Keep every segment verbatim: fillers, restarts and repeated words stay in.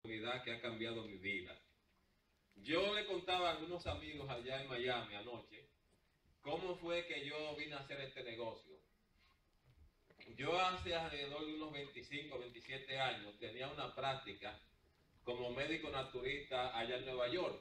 Que ha cambiado mi vida. Yo le contaba a algunos amigos allá en Miami anoche cómo fue que yo vine a hacer este negocio. Yo hace alrededor de unos veinticinco, veintisiete años tenía una práctica como médico naturista allá en Nueva York.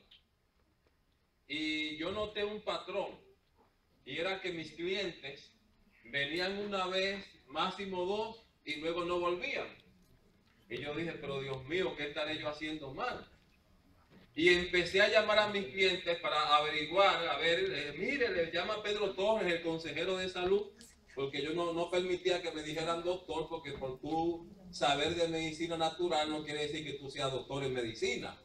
Y yo noté un patrón, y era que mis clientes venían una vez, máximo dos, y luego no volvían. Y yo dije, pero Dios mío, ¿qué estaré yo haciendo mal? Y empecé a llamar a mis clientes para averiguar, a ver, eh, mire, le llama Pedro Torres, el consejero de salud, porque yo no, no permitía que me dijeran doctor, porque por tu saber de medicina natural no quiere decir que tú seas doctor en medicina.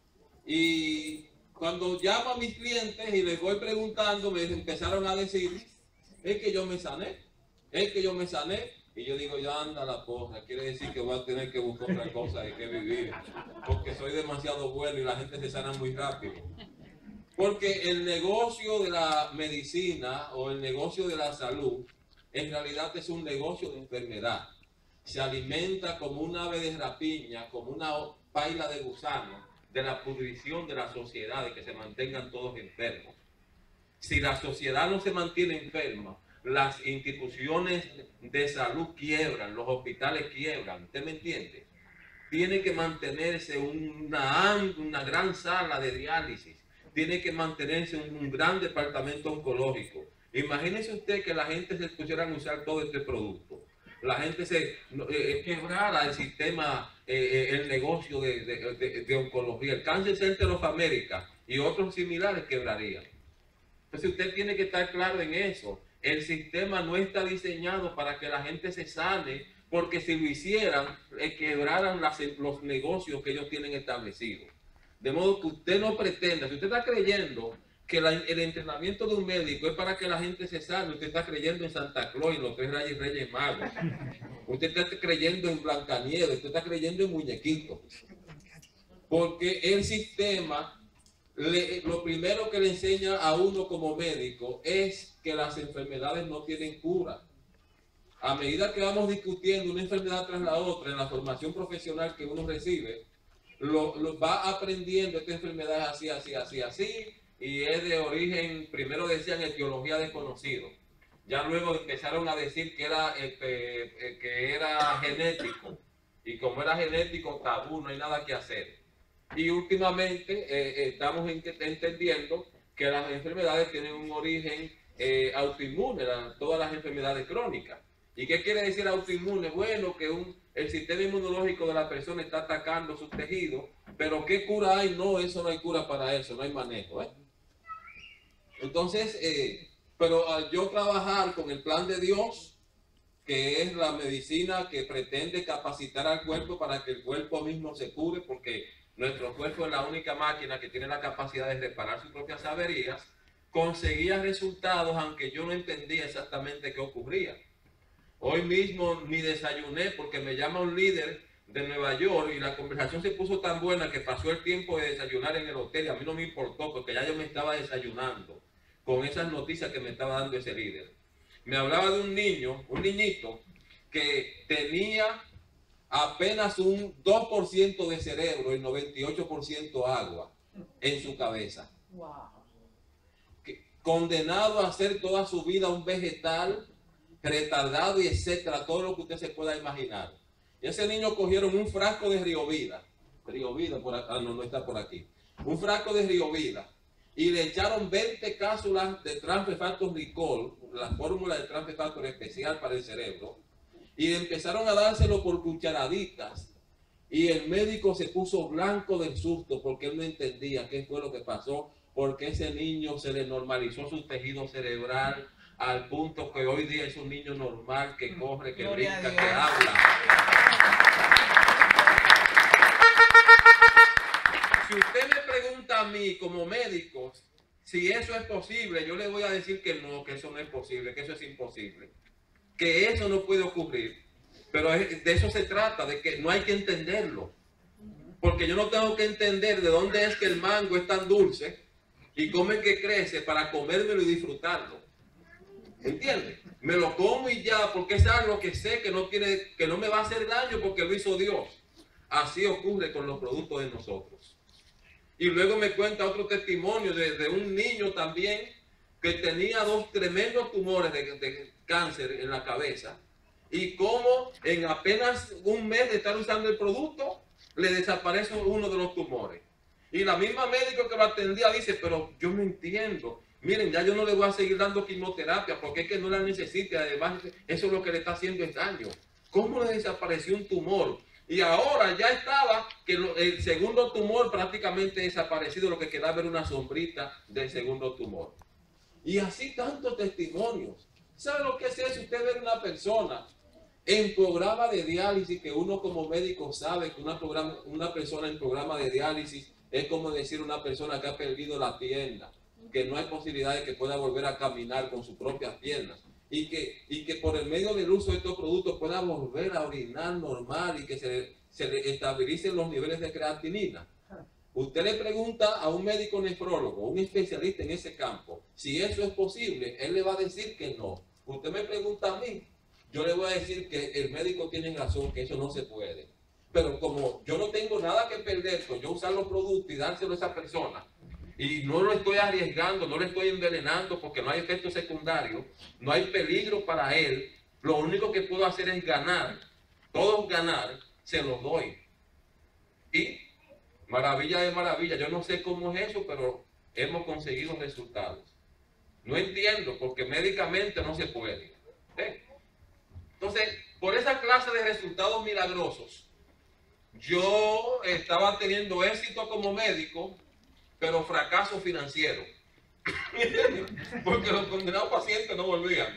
Y cuando llamo a mis clientes y les voy preguntando, me empezaron a decir, es que yo me sané, es que yo me sané. Y yo digo, ya anda la porra, quiere decir que voy a tener que buscar otra cosa de que vivir, porque soy demasiado bueno y la gente se sana muy rápido. Porque el negocio de la medicina o el negocio de la salud, en realidad es un negocio de enfermedad. Se alimenta como un ave de rapiña, como una paila de gusano, de la pudrición de la sociedad, de que se mantengan todos enfermos. Si la sociedad no se mantiene enferma, las instituciones de salud quiebran, los hospitales quiebran, ¿usted me entiende? Tiene que mantenerse una, una gran sala de diálisis, tiene que mantenerse un, un gran departamento oncológico. Imagínese usted que la gente se pusieran a usar todo este producto, la gente se eh, quebrara el sistema, eh, el negocio de, de, de, de oncología, el Cancer Center of America y otros similares quebrarían. Entonces usted tiene que estar claro en eso. El sistema no está diseñado para que la gente se sane, porque si lo hicieran, eh, quebraran las, los negocios que ellos tienen establecidos. De modo que usted no pretenda, si usted está creyendo que la, el entrenamiento de un médico es para que la gente se sane, usted está creyendo en Santa Claus, en los tres reyes, reyes magos. Usted está creyendo en Blancanieves, usted está creyendo en muñequitos. Porque el sistema... Le, lo primero que le enseña a uno como médico es que las enfermedades no tienen cura. A medida que vamos discutiendo una enfermedad tras la otra en la formación profesional que uno recibe, lo, lo va aprendiendo, esta enfermedad es así, así, así, así, y es de origen, primero decían etiología desconocido. Ya luego empezaron a decir que era, este, que era genético, y como era genético, tabú, no hay nada que hacer. Y últimamente eh, estamos entendiendo que las enfermedades tienen un origen eh, autoinmune, la, todas las enfermedades crónicas. ¿Y qué quiere decir autoinmune? Bueno, que un, el sistema inmunológico de la persona está atacando sus tejidos, pero ¿qué cura hay? No, eso no hay cura para eso, no hay manejo. ¿eh? Entonces, eh, pero al yo trabajar con el plan de Dios, que es la medicina que pretende capacitar al cuerpo para que el cuerpo mismo se cure, porque nuestro cuerpo es la única máquina que tiene la capacidad de reparar sus propias averías, conseguía resultados aunque yo no entendía exactamente qué ocurría. Hoy mismo ni desayuné porque me llama un líder de Nueva York y la conversación se puso tan buena que pasó el tiempo de desayunar en el hotel y a mí no me importó porque ya yo me estaba desayunando con esas noticias que me estaba dando ese líder. Me hablaba de un niño, un niñito que tenía apenas un dos por ciento de cerebro y noventa y ocho por ciento agua en su cabeza. Wow. Condenado a hacer toda su vida un vegetal, retardado y etcétera, todo lo que usted se pueda imaginar. Y ese niño cogieron un frasco de Riovida, Riovida por acá, no, no está por aquí, un frasco de Riovida y le echaron veinte cápsulas de Transfefactor-Ricol, la fórmula de Transfefactor especial para el cerebro, y empezaron a dárselo por cucharaditas. Y el médico se puso blanco del susto porque él no entendía qué fue lo que pasó, porque ese niño se le normalizó su tejido cerebral al punto que hoy día es un niño normal que corre, que brinca, que habla. Si usted me pregunta a mí como médico si eso es posible, yo le voy a decir que no, que eso no es posible, que eso es imposible, que eso no puede ocurrir. Pero de eso se trata, de que no hay que entenderlo. Porque yo no tengo que entender de dónde es que el mango es tan dulce y cómo es que crece para comérmelo y disfrutarlo. ¿Entiendes? Me lo como y ya, porque es algo que sé que no tiene, que no me va a hacer daño porque lo hizo Dios. Así ocurre con los productos de nosotros. Y luego me cuenta otro testimonio de, de un niño también que tenía dos tremendos tumores de, de cáncer en la cabeza. Y cómo en apenas un mes de estar usando el producto, le desaparece uno de los tumores. Y la misma médico que lo atendía dice, pero yo no entiendo. Miren, ya yo no le voy a seguir dando quimioterapia porque es que no la necesita. Además, eso es lo que le está haciendo es daño. ¿Cómo le desapareció un tumor? Y ahora ya estaba que lo, el segundo tumor prácticamente desaparecido, lo que quedaba era una sombrita del segundo tumor. Y así tantos testimonios. ¿Sabe lo que es eso? Usted ve una persona en programa de diálisis, que uno como médico sabe que una, programa, una persona en programa de diálisis es como decir una persona que ha perdido la pierna, que no hay posibilidad de que pueda volver a caminar con sus propias piernas. Y que, y que por el medio del uso de estos productos pueda volver a orinar normal y que se, se le estabilicen los niveles de creatinina. Usted le pregunta a un médico nefrólogo, un especialista en ese campo, si eso es posible, él le va a decir que no. Usted me pregunta a mí, yo le voy a decir que el médico tiene razón, que eso no se puede. Pero como yo no tengo nada que perder con yo usar los productos y dárselo a esa persona, y no lo estoy arriesgando, no lo estoy envenenando porque no hay efectos secundarios, no hay peligro para él, lo único que puedo hacer es ganar, todos ganar, se los doy. Y maravilla de maravilla, yo no sé cómo es eso, pero hemos conseguido resultados. No entiendo, porque médicamente no se puede. ¿Eh? Entonces, por esa clase de resultados milagrosos, yo estaba teniendo éxito como médico, pero fracaso financiero. Porque los condenados pacientes no volvían.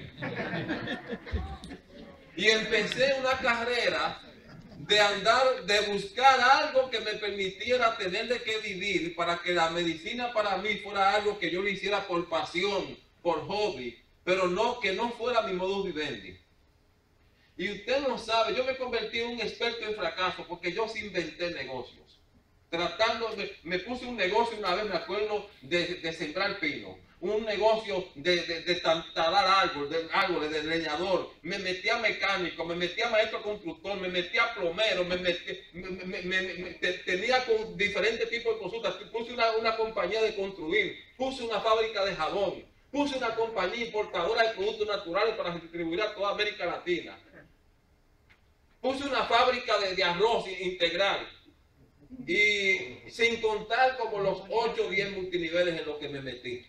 Y empecé una carrera de andar, de buscar algo que me permitiera tener de qué vivir, para que la medicina para mí fuera algo que yo lo hiciera por pasión, por hobby, pero no que no fuera mi modus vivendi. Y usted no sabe, yo me convertí en un experto en fracaso porque yo sí inventé negocios. Tratando, de, me puse un negocio una vez, me acuerdo, de, de sembrar pino. Un negocio de, de, de talar árboles, de, árboles, de leñador. Me metí a mecánico, me metí a maestro constructor, me metí a plomero, me metí, me, me, me, me, te, tenía con diferentes tipos de consultas. Puse una, una compañía de construir, puse una fábrica de jabón, puse una compañía importadora de productos naturales para distribuir a toda América Latina. Puse una fábrica de, de arroz integral. Y sin contar como los ocho o diez multiniveles en los que me metí.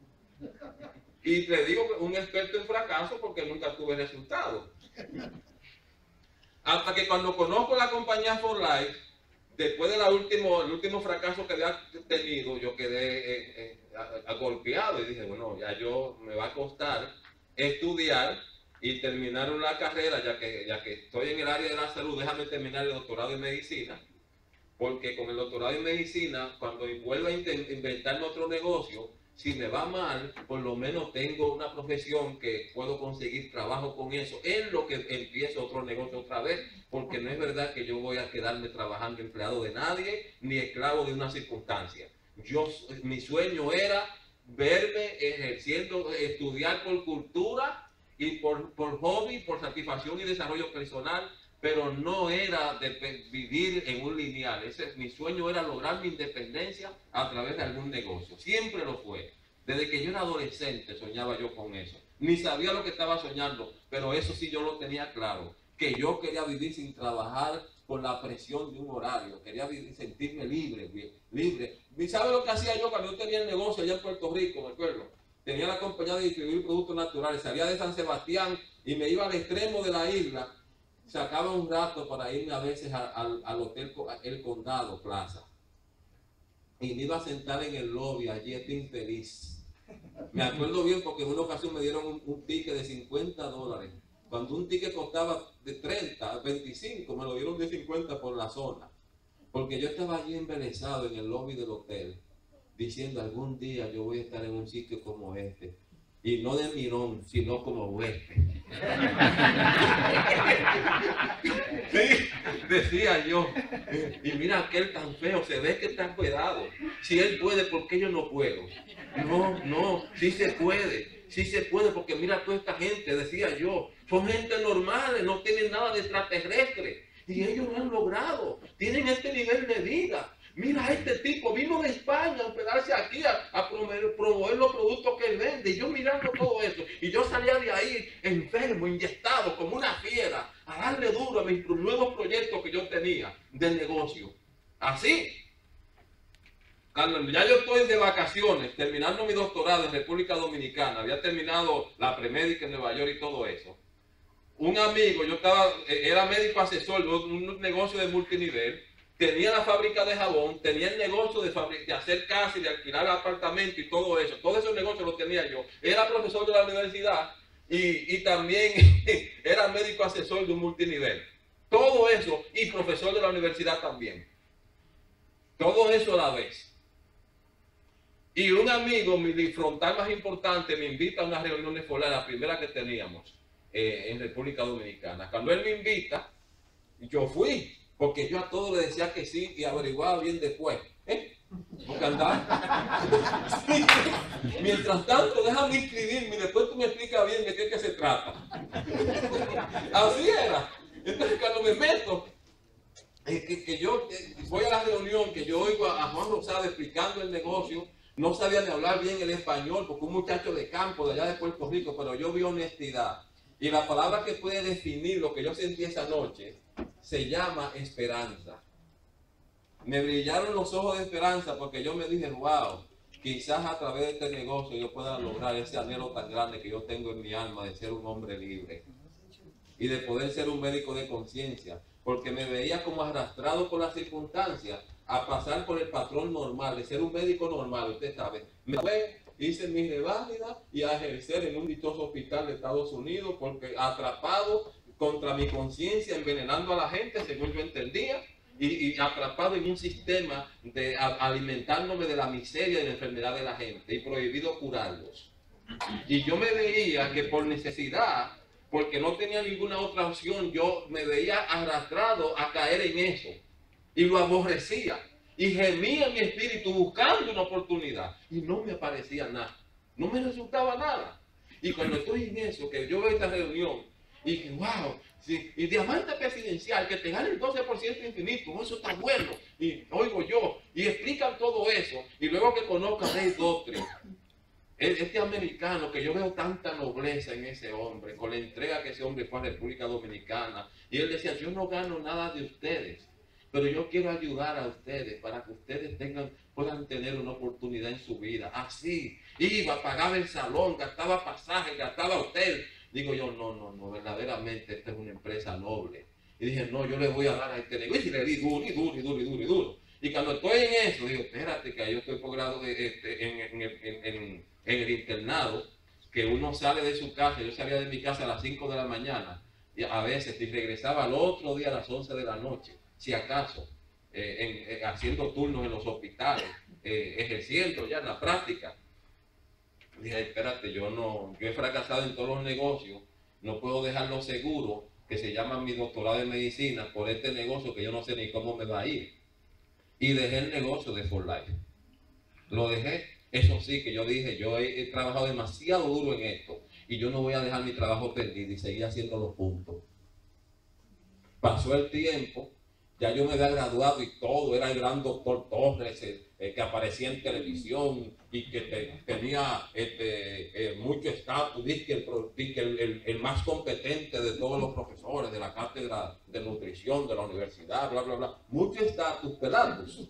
Y le digo que un experto en fracaso porque nunca tuve resultados. Hasta que cuando conozco la compañía For Life, después del último, el último fracaso que había tenido, yo quedé eh, eh, golpeado y dije, bueno, ya yo me va a costar estudiar y terminar una carrera, ya que, ya que estoy en el área de la salud, déjame terminar el doctorado en medicina. Porque con el doctorado en medicina, cuando vuelva a inventarme otro negocio, si me va mal, por lo menos tengo una profesión que puedo conseguir trabajo con eso, en lo que empiezo otro negocio otra vez, porque no es verdad que yo voy a quedarme trabajando empleado de nadie, ni esclavo de una circunstancia. Yo, mi sueño era verme ejerciendo, estudiar por cultura y por, por hobby, por satisfacción y desarrollo personal, pero no era de vivir en un lineal. Ese, mi sueño era lograr mi independencia a través de algún negocio. Siempre lo fue. Desde que yo era adolescente soñaba yo con eso. Ni sabía lo que estaba soñando, pero eso sí yo lo tenía claro. Que yo quería vivir sin trabajar por la presión de un horario. Quería vivir, sentirme libre, libre. ¿Y sabe lo que hacía yo cuando yo tenía el negocio allá en Puerto Rico? Me acuerdo. Tenía la compañía de distribuir productos naturales. Salía de San Sebastián y me iba al extremo de la isla. Sacaba un rato para irme a veces al, al, al hotel El Condado Plaza. Y me iba a sentar en el lobby, allí estoy infeliz. Me acuerdo bien porque en una ocasión me dieron un, un ticket de cincuenta dólares. Cuando un ticket costaba de treinta, veinticinco, me lo dieron de cincuenta por la zona. Porque yo estaba allí embelesado en el lobby del hotel, diciendo algún día yo voy a estar en un sitio como este. Y no de mirón, sino como huésped. Sí, decía yo. Y mira aquel tan feo, se ve que está cuidado. Si él puede, ¿por qué yo no puedo? No, no, sí se puede. Sí se puede, porque mira toda esta gente, decía yo. Son gente normales, no tienen nada de extraterrestre. Y ellos lo han logrado. tienen este nivel de vida. Mira, este tipo vino de España a hospedarse aquí a, a promover, promover los productos que él vende. Y yo mirando todo eso. Y yo salía de ahí enfermo, inyectado, como una fiera, a darle duro a mis nuevos proyectos que yo tenía del negocio. Así. Cuando ya yo estoy de vacaciones, terminando mi doctorado en República Dominicana, había terminado la premédica en Nueva York y todo eso. Un amigo, yo estaba, era médico asesor de un negocio de multinivel. Tenía la fábrica de jabón, tenía el negocio de, de hacer casa y de alquilar apartamentos y todo eso. Todos esos negocios los tenía yo. Era profesor de la universidad y, y también era médico asesor de un multinivel. Todo eso y profesor de la universidad también. Todo eso a la vez. Y un amigo, mi frontal más importante, me invita a una reunión escolar, la primera que teníamos eh, en República Dominicana. Cuando él me invita, yo fui. Porque yo a todos le decía que sí y averiguaba bien después. ¿Eh? Porque andaba. Sí. Mientras tanto, déjame inscribirme y después tú me explicas bien de qué, qué se trata. Así era. Entonces, cuando me meto, eh, que, que yo eh, voy a la reunión, que yo oigo a, a Juan Rosado explicando el negocio, no sabía ni hablar bien el español, porque un muchacho de campo de allá de Puerto Rico, pero yo vi honestidad. Y la palabra que puede definir lo que yo sentí esa noche se llama esperanza. Me brillaron los ojos de esperanza porque yo me dije, wow, quizás a través de este negocio yo pueda lograr ese anhelo tan grande que yo tengo en mi alma de ser un hombre libre y de poder ser un médico de conciencia, porque me veía como arrastrado por las circunstancias a pasar por el patrón normal, de ser un médico normal, usted sabe. Me fue, hice mi reválida y a ejercer en un dichoso hospital de Estados Unidos, porque atrapado contra mi conciencia, envenenando a la gente, según yo entendía, y, y atrapado en un sistema de a, alimentándome de la miseria y de la enfermedad de la gente, y prohibido curarlos. Y yo me veía que por necesidad, porque no tenía ninguna otra opción, yo me veía arrastrado a caer en eso, y lo aborrecía, y gemía en mi espíritu buscando una oportunidad, y no me aparecía nada, no me resultaba nada. Y cuando estoy en eso, que yo veo esta reunión, y que, wow, sí, y diamante presidencial, que te gane el doce por ciento infinito, eso está bueno. Y oigo yo, y explican todo eso, y luego que conozco a Ray Doctrine, este americano, que yo veo tanta nobleza en ese hombre, con la entrega que ese hombre fue a República Dominicana, y él decía, yo no gano nada de ustedes, pero yo quiero ayudar a ustedes para que ustedes tengan, puedan tener una oportunidad en su vida. Así, iba, pagaba el salón, gastaba pasaje, gastaba hotel. Digo yo, no, no, no, verdaderamente esta es una empresa noble. Y dije, no, yo le voy a dar a este negocio. Y le di duro, y duro, y duro, y duro, y duro. Y cuando estoy en eso, digo, espérate, que yo estoy por grado de, este, en, en, en, en, en el internado, que uno sale de su casa, yo salía de mi casa a las cinco de la mañana, y a veces, y regresaba al otro día a las once de la noche, si acaso, eh, en, eh, haciendo turnos en los hospitales, eh, ejerciendo ya en la práctica. Dije, espérate, yo no, yo he fracasado en todos los negocios, no puedo dejarlo seguro, que se llama mi doctorado de medicina, por este negocio que yo no sé ni cómo me va a ir. Y dejé el negocio de For Life. Lo dejé, eso sí, que yo dije, yo he, he trabajado demasiado duro en esto, y yo no voy a dejar mi trabajo perdido y seguir haciendo los puntos. Pasó el tiempo, ya yo me había graduado y todo, era el gran doctor Torres, eh, eh, que aparecía en televisión y que te, tenía este, eh, mucho estatus, dice que, el, que el, el, el más competente de todos los profesores de la cátedra de nutrición de la universidad, bla, bla, bla, mucho estatus, pelados.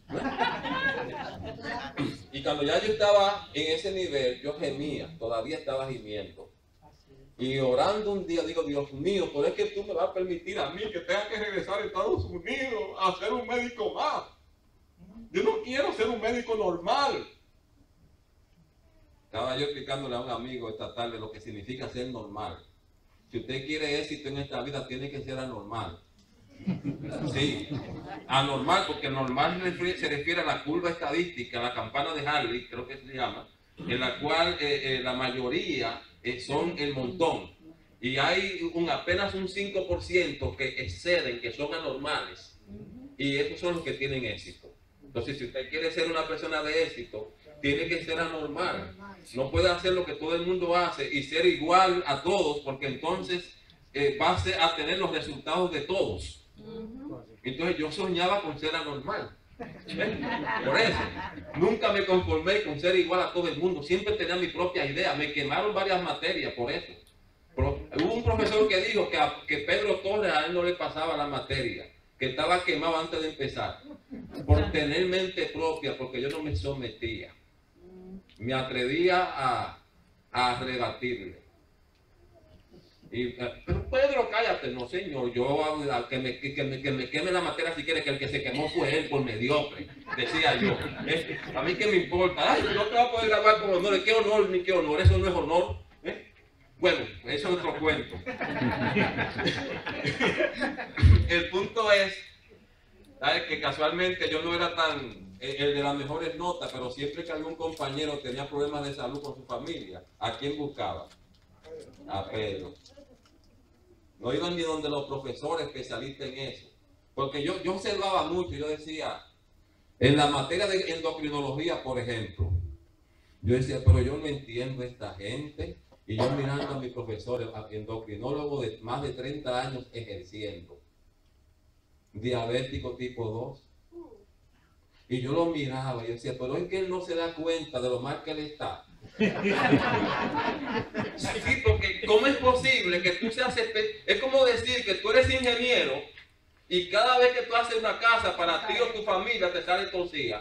Y cuando ya yo estaba en ese nivel, yo gemía, todavía estaba gimiendo. Y orando un día, digo, Dios mío, ¿por qué tú me vas a permitir a mí que tenga que regresar a Estados Unidos a ser un médico más? Yo no quiero ser un médico normal. Estaba yo explicándole a un amigo esta tarde lo que significa ser normal. Si usted quiere éxito en esta vida, tiene que ser anormal. Sí, anormal, porque normal se refiere a la curva estadística, a la campana de Harley, creo que se llama, en la cual eh, eh, la mayoría eh, son el montón. Y hay un, apenas un cinco por ciento que exceden, que son anormales. Y esos son los que tienen éxito. Entonces, si usted quiere ser una persona de éxito, tiene que ser anormal. No puede hacer lo que todo el mundo hace y ser igual a todos, porque entonces eh, va a, ser, a tener los resultados de todos. Entonces yo soñaba con ser anormal. ¿Eh? Por eso, nunca me conformé con ser igual a todo el mundo. Siempre tenía mi propia idea. Me quemaron varias materias por eso. Pero hubo un profesor que dijo que, a, que Pedro Torres a él no le pasaba la materia, que estaba quemado antes de empezar, por tener mente propia, porque yo no me sometía. Me atrevía a, a rebatirle. Y, pero Pedro, cállate. No, señor, yo a, que, me, que, me, que me queme la materia si quiere, que el que se quemó fue él por mediocre, decía yo. ¿Eh? A mí qué me importa. Ay, no te vas a poder grabar con honores. ¿Qué honor ni qué honor? Eso no es honor. ¿Eh? Bueno, eso es otro cuento. El punto es, ¿sabes? Que casualmente yo no era tan el de las mejores notas, pero siempre que algún compañero tenía problemas de salud con su familia, ¿a quién buscaba? A Pedro. No iban ni donde los profesores especialistas en eso. Porque yo, yo observaba mucho, yo decía, en la materia de endocrinología, por ejemplo, yo decía, pero yo no entiendo a esta gente. Y yo mirando a mis profesores, endocrinólogos de más de treinta años ejerciendo, diabético tipo dos. Y yo lo miraba y yo decía, pero es que él no se da cuenta de lo mal que él está. Sí, porque ¿cómo es posible que tú seas... Es como decir que tú eres ingeniero y cada vez que tú haces una casa para ti o tu familia te sale torcida.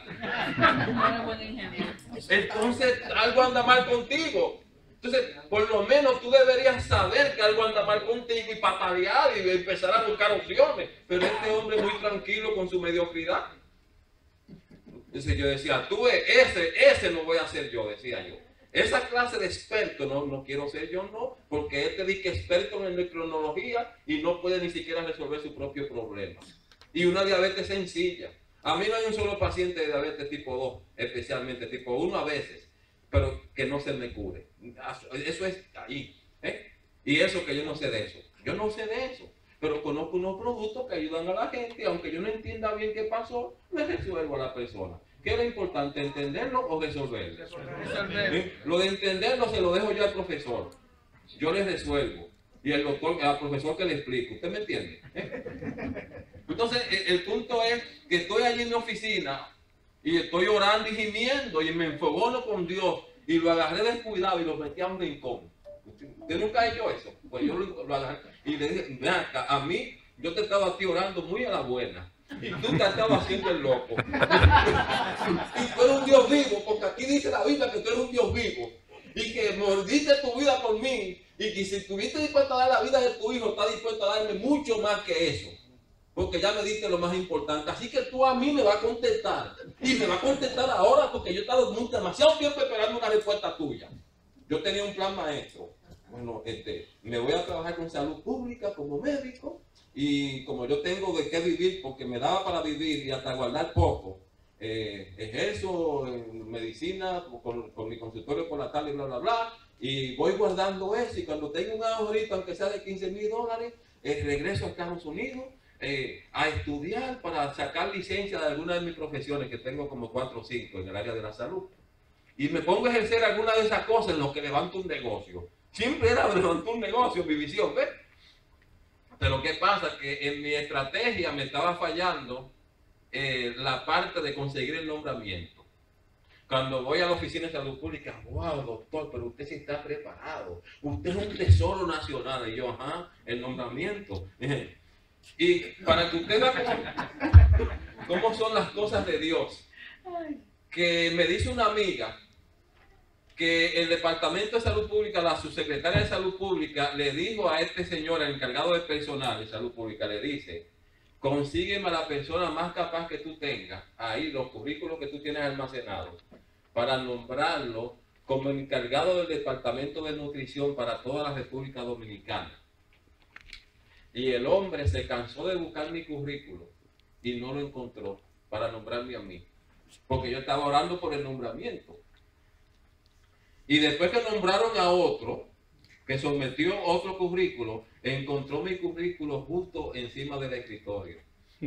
Entonces algo anda mal contigo. Entonces, por lo menos tú deberías saber que algo anda mal contigo y patalear y empezar a buscar opciones. Pero este hombre es muy tranquilo con su mediocridad. Entonces yo decía, tú ese, ese no voy a ser yo, decía yo. Esa clase de experto no, no quiero ser yo, no, porque él te dice que es experto en endocrinología y no puede ni siquiera resolver su propio problema. Y una diabetes sencilla. A mí no hay un solo paciente de diabetes tipo dos, especialmente tipo uno a veces, pero que no se me cure. Eso es ahí. ¿eh? Y eso que yo no sé de eso. Yo no sé de eso. Pero conozco unos productos que ayudan a la gente y aunque yo no entienda bien qué pasó, me resuelvo a la persona. ¿Qué es lo importante? ¿Entenderlo o resolverlo? ¿Eh? Lo de entenderlo se lo dejo yo al profesor. Yo le resuelvo. Y el doctor, al profesor que le explico. ¿Usted me entiende? ¿Eh? Entonces, el, el punto es que estoy allí en mi oficina y estoy orando y gimiendo y me enfogono con Dios y lo agarré descuidado y lo metí a un rincón. ¿Usted nunca ha hecho eso? Pues yo lo, lo agarré y le dije, ven acá, a mí, yo te estaba a ti orando muy a la buena. Y tú te estabas haciendo el loco. Y tú eres un Dios vivo, porque aquí dice la Biblia que tú eres un Dios vivo. Y que mordiste tu vida por mí. Y que si estuviste dispuesto a dar la vida de tu hijo, estás dispuesto a darme mucho más que eso. Porque ya me diste lo más importante. Así que tú a mí me vas a contestar. Y me vas a contestar ahora porque yo he estado muy, demasiado tiempo esperando una respuesta tuya. Yo tenía un plan maestro. Bueno, este, me voy a trabajar con salud pública como médico. Y como yo tengo de qué vivir, porque me daba para vivir y hasta guardar poco, eh, ejerzo en medicina con, con mi consultorio por la tarde y bla, bla, bla, y voy guardando eso, y cuando tengo un ahorrito, aunque sea de quince mil dólares, eh, regreso a Estados Unidos eh, a estudiar para sacar licencia de alguna de mis profesiones, que tengo como cuatro o cinco en el área de la salud. Y me pongo a ejercer alguna de esas cosas en lo que levanto un negocio. Siempre era levantar un negocio, mi visión, ¿ves? Pero ¿qué pasa? Que en mi estrategia me estaba fallando eh, la parte de conseguir el nombramiento. Cuando voy a la oficina de salud pública, wow, doctor, pero usted sí está preparado. Usted es un tesoro nacional. Y yo, ajá, el nombramiento. Y para que usted vea cómo, cómo son las cosas de Dios, que me dice una amiga que el Departamento de Salud Pública, la subsecretaria de Salud Pública, le dijo a este señor, el encargado de personal de Salud Pública, le dice, consígueme a la persona más capaz que tú tengas, ahí los currículos que tú tienes almacenados, para nombrarlo como encargado del Departamento de Nutrición para toda la República Dominicana. Y el hombre se cansó de buscar mi currículo y no lo encontró para nombrarme a mí, porque yo estaba orando por el nombramiento. Y después que nombraron a otro, que sometió otro currículo, encontró mi currículo justo encima del escritorio.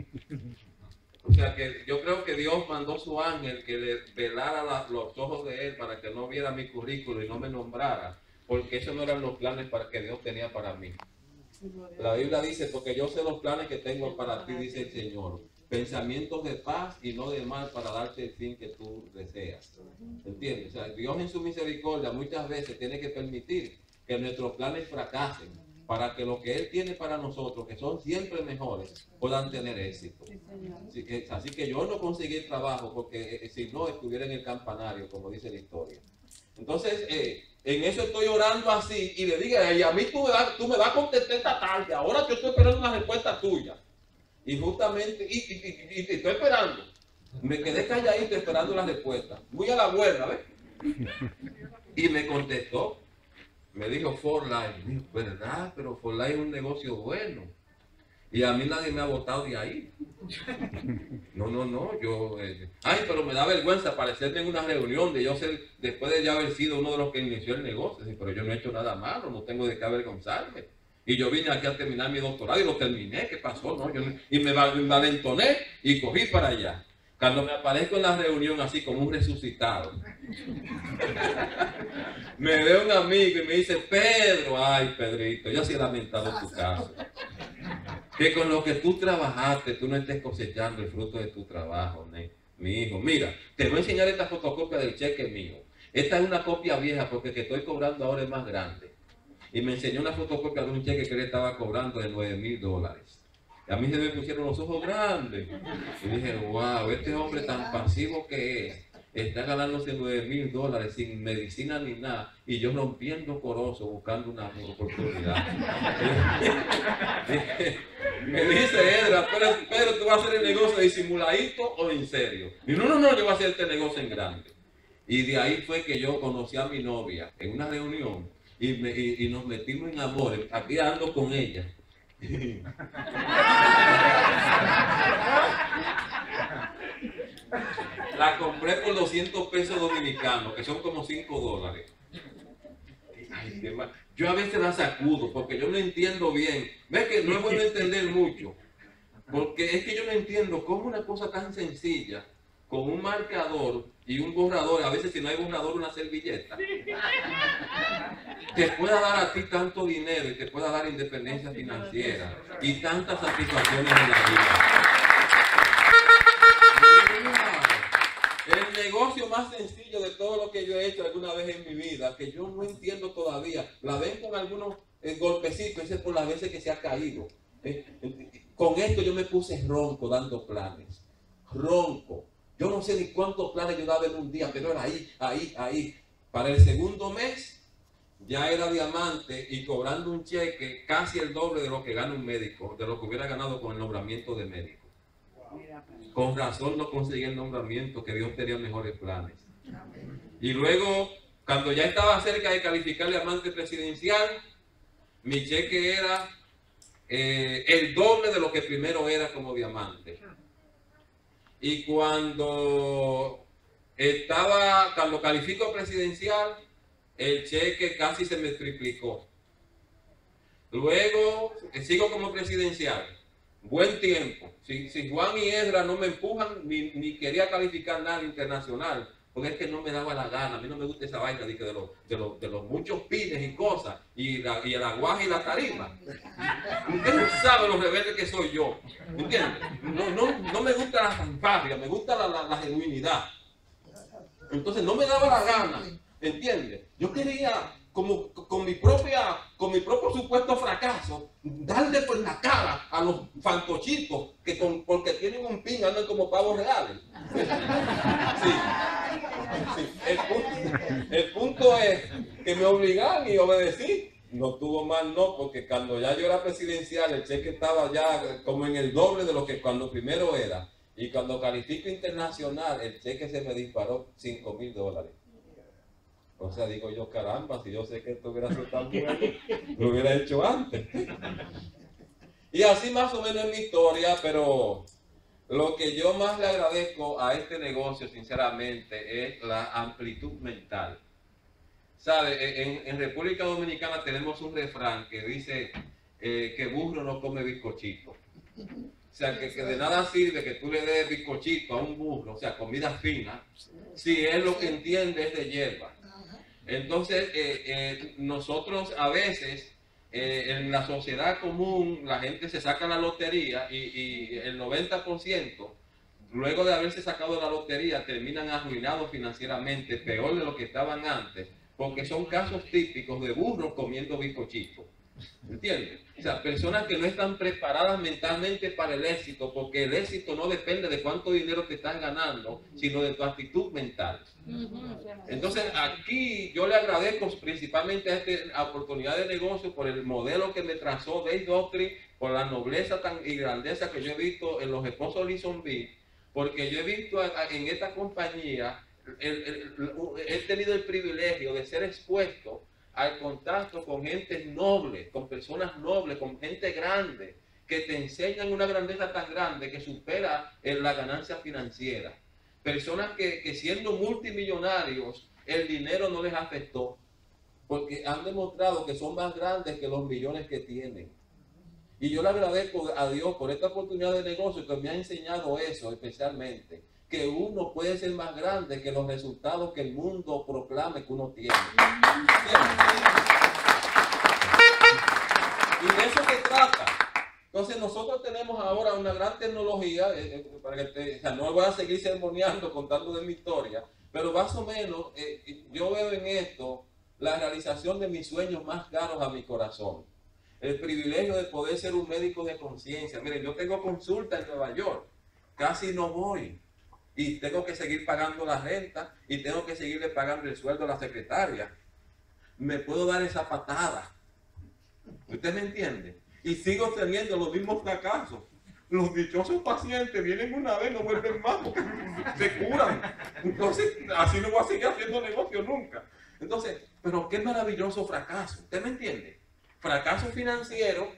O sea que yo creo que Dios mandó su ángel que le velara la, los ojos de él para que no viera mi currículo y no me nombrara, porque esos no eran los planes para que Dios tenía para mí. La Biblia dice, porque yo sé los planes que tengo para ti, dice el Señor. Pensamientos de paz y no de mal para darte el fin que tú deseas. ¿Entiendes? O sea, Dios en su misericordia muchas veces tiene que permitir que nuestros planes fracasen para que lo que Él tiene para nosotros, que son siempre mejores, puedan tener éxito. Así que, así que yo no conseguí trabajo porque eh, si no estuviera en el campanario, como dice la historia. Entonces, eh, en eso estoy orando así y le digo, y a mí tú me, vas, tú me vas a contestar esta tarde, ahora yo estoy esperando una respuesta tuya. Y justamente, y, y, y, y estoy esperando. Me quedé calladito esperando la respuesta. Muy a la buena, ¿ves? Y me contestó. Me dijo For Life. Dijo, ¿verdad? Pero For Life es un negocio bueno. Y a mí nadie me ha votado de ahí. No, no, no. Yo, eh, ay, pero me da vergüenza aparecerme en una reunión de yo ser, después de ya haber sido uno de los que inició el negocio. Pero yo no he hecho nada malo, no tengo de qué avergonzarme. Y yo vine aquí a terminar mi doctorado y lo terminé. ¿Qué pasó? No, yo, y me valentoné y cogí para allá. Cuando me aparezco en la reunión así como un resucitado, me ve un amigo y me dice, Pedro, ay Pedrito, yo sí he lamentado tu caso. Que con lo que tú trabajaste, tú no estés cosechando el fruto de tu trabajo, ¿no? Mi hijo. Mira, te voy a enseñar esta fotocopia del cheque mío. Esta es una copia vieja porque el que estoy cobrando ahora es más grande. Y me enseñó una fotocopia de un cheque que él estaba cobrando de nueve mil dólares. Y a mí se me pusieron los ojos grandes. Y dije, wow, este hombre tan pasivo que es, está ganándose nueve mil dólares sin medicina ni nada. Y yo rompiendo corozo, buscando una oportunidad. Me dice Edra, pero, pero tú vas a hacer el negocio disimuladito o en serio. Y no, no, no, yo voy a hacer este negocio en grande. Y de ahí fue que yo conocí a mi novia en una reunión. Y, me, y, y nos metimos en amor, aquí ando con ella. La compré por doscientos pesos dominicanos, que son como cinco dólares. Ay, qué mal. Yo a veces la sacudo porque yo no entiendo bien. ¿Ves que no es bueno entender mucho? Porque es que yo no entiendo cómo una cosa tan sencilla, con un marcador y un borrador, a veces si no hay borrador, una servilleta, te pueda dar a ti tanto dinero y te pueda dar independencia financiera y tantas satisfacciones en la vida. El negocio más sencillo de todo lo que yo he hecho alguna vez en mi vida, que yo no entiendo todavía, la ven con algunos eh, golpecitos, ese es por las veces que se ha caído. Eh, eh, con esto yo me puse ronco dando planes, ronco. Yo no sé ni cuántos planes yo daba en un día, pero era ahí, ahí, ahí. Para el segundo mes ya era diamante y cobrando un cheque casi el doble de lo que gana un médico, de lo que hubiera ganado con el nombramiento de médico. Con razón no conseguí el nombramiento, que Dios tenía mejores planes. Y luego, cuando ya estaba cerca de calificar diamante presidencial, mi cheque era eh, el doble de lo que primero era como diamante. Y cuando estaba, cuando califico presidencial, el cheque casi se me triplicó. Luego sigo como presidencial. Buen tiempo. Si, si Juan y Edra no me empujan, ni, ni quería calificar nada internacional, porque es que no me daba la gana. A mí no me gusta esa vaina de, de, los, de, los, de los muchos pines y cosas, y, la, y el aguaje y la tarima. Usted no sabe lo rebelde que soy yo. ¿Entiendes? No, no, no me gusta la fanfarria, me gusta la, la, la genuinidad. Entonces no me daba la gana. ¿Entiendes? Yo quería, como con mi propia, con mi propio supuesto fracaso, darle por la cara a los fantochitos que con, porque tienen un pin andan como pavos reales. Sí. Sí. El, punto, el punto es que me obligaban y obedecí. No tuvo mal, no, porque cuando ya yo era presidencial, el cheque estaba ya como en el doble de lo que cuando primero era. Y cuando califico internacional, el cheque se me disparó cinco mil dólares. O sea, digo yo, caramba, si yo sé que esto hubiera sido tan bueno, lo hubiera hecho antes. Y así más o menos es mi historia, pero lo que yo más le agradezco a este negocio, sinceramente, es la amplitud mental. ¿Sabe? En, en República Dominicana tenemos un refrán que dice eh, que burro no come bizcochito. O sea, que, que de nada sirve que tú le des bizcochito a un burro, o sea, comida fina, si él lo que entiende es de hierba. Entonces, eh, eh, nosotros a veces eh, en la sociedad común la gente se saca la lotería y, y el noventa por ciento, luego de haberse sacado la lotería, terminan arruinados financieramente, peor de lo que estaban antes, porque son casos típicos de burros comiendo bizcochitos. ¿Entiendes? O sea, personas que no están preparadas mentalmente para el éxito, porque el éxito no depende de cuánto dinero te están ganando, sino de tu actitud mental. Entonces, aquí yo le agradezco principalmente a esta oportunidad de negocio por el modelo que me trazó Dave Doctrine, por la nobleza tan y grandeza que yo he visto en los esposos Linsonville, porque yo he visto en esta compañía, el, el, el, he tenido el privilegio de ser expuesto al contacto con gente noble, con personas nobles, con gente grande, que te enseñan una grandeza tan grande que supera en la ganancia financiera. Personas que, que siendo multimillonarios, el dinero no les afectó, porque han demostrado que son más grandes que los millones que tienen. Y yo le agradezco a Dios por esta oportunidad de negocio que me ha enseñado eso especialmente, que uno puede ser más grande que los resultados que el mundo proclame que uno tiene. Y de eso se trata. Entonces nosotros tenemos ahora una gran tecnología, eh, para que te, o sea, no voy a seguir sermoneando, contando de mi historia, pero más o menos eh, yo veo en esto la realización de mis sueños más caros a mi corazón. El privilegio de poder ser un médico de conciencia. Miren, yo tengo consulta en Nueva York, casi no voy. Y tengo que seguir pagando la renta y tengo que seguirle pagando el sueldo a la secretaria. Me puedo dar esa patada. ¿Usted me entiende? Y sigo teniendo los mismos fracasos. Los dichosos pacientes vienen una vez, no vuelven más, porque se curan. Entonces, así no voy a seguir haciendo negocio nunca. Entonces, pero qué maravilloso fracaso. ¿Usted me entiende? Fracaso financiero,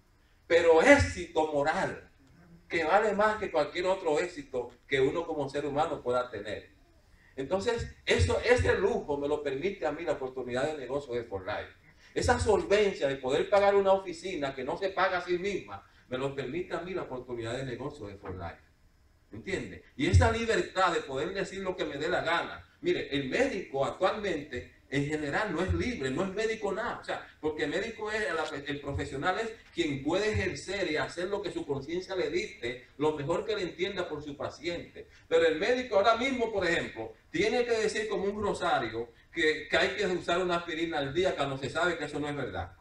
pero éxito moral, que vale más que cualquier otro éxito que uno como ser humano pueda tener. Entonces, eso, ese lujo me lo permite a mí la oportunidad de negocio de For Life. Esa solvencia de poder pagar una oficina que no se paga a sí misma, me lo permite a mí la oportunidad de negocio de For Life. ¿Entiende? Y esa libertad de poder decir lo que me dé la gana. Mire, el médico actualmente, en general, no es libre, no es médico nada. O sea, porque el médico es, el profesional es quien puede ejercer y hacer lo que su conciencia le dicte, lo mejor que le entienda por su paciente. Pero el médico ahora mismo, por ejemplo, tiene que decir como un rosario que, que hay que usar una aspirina al día, cuando se sabe que eso no es verdad.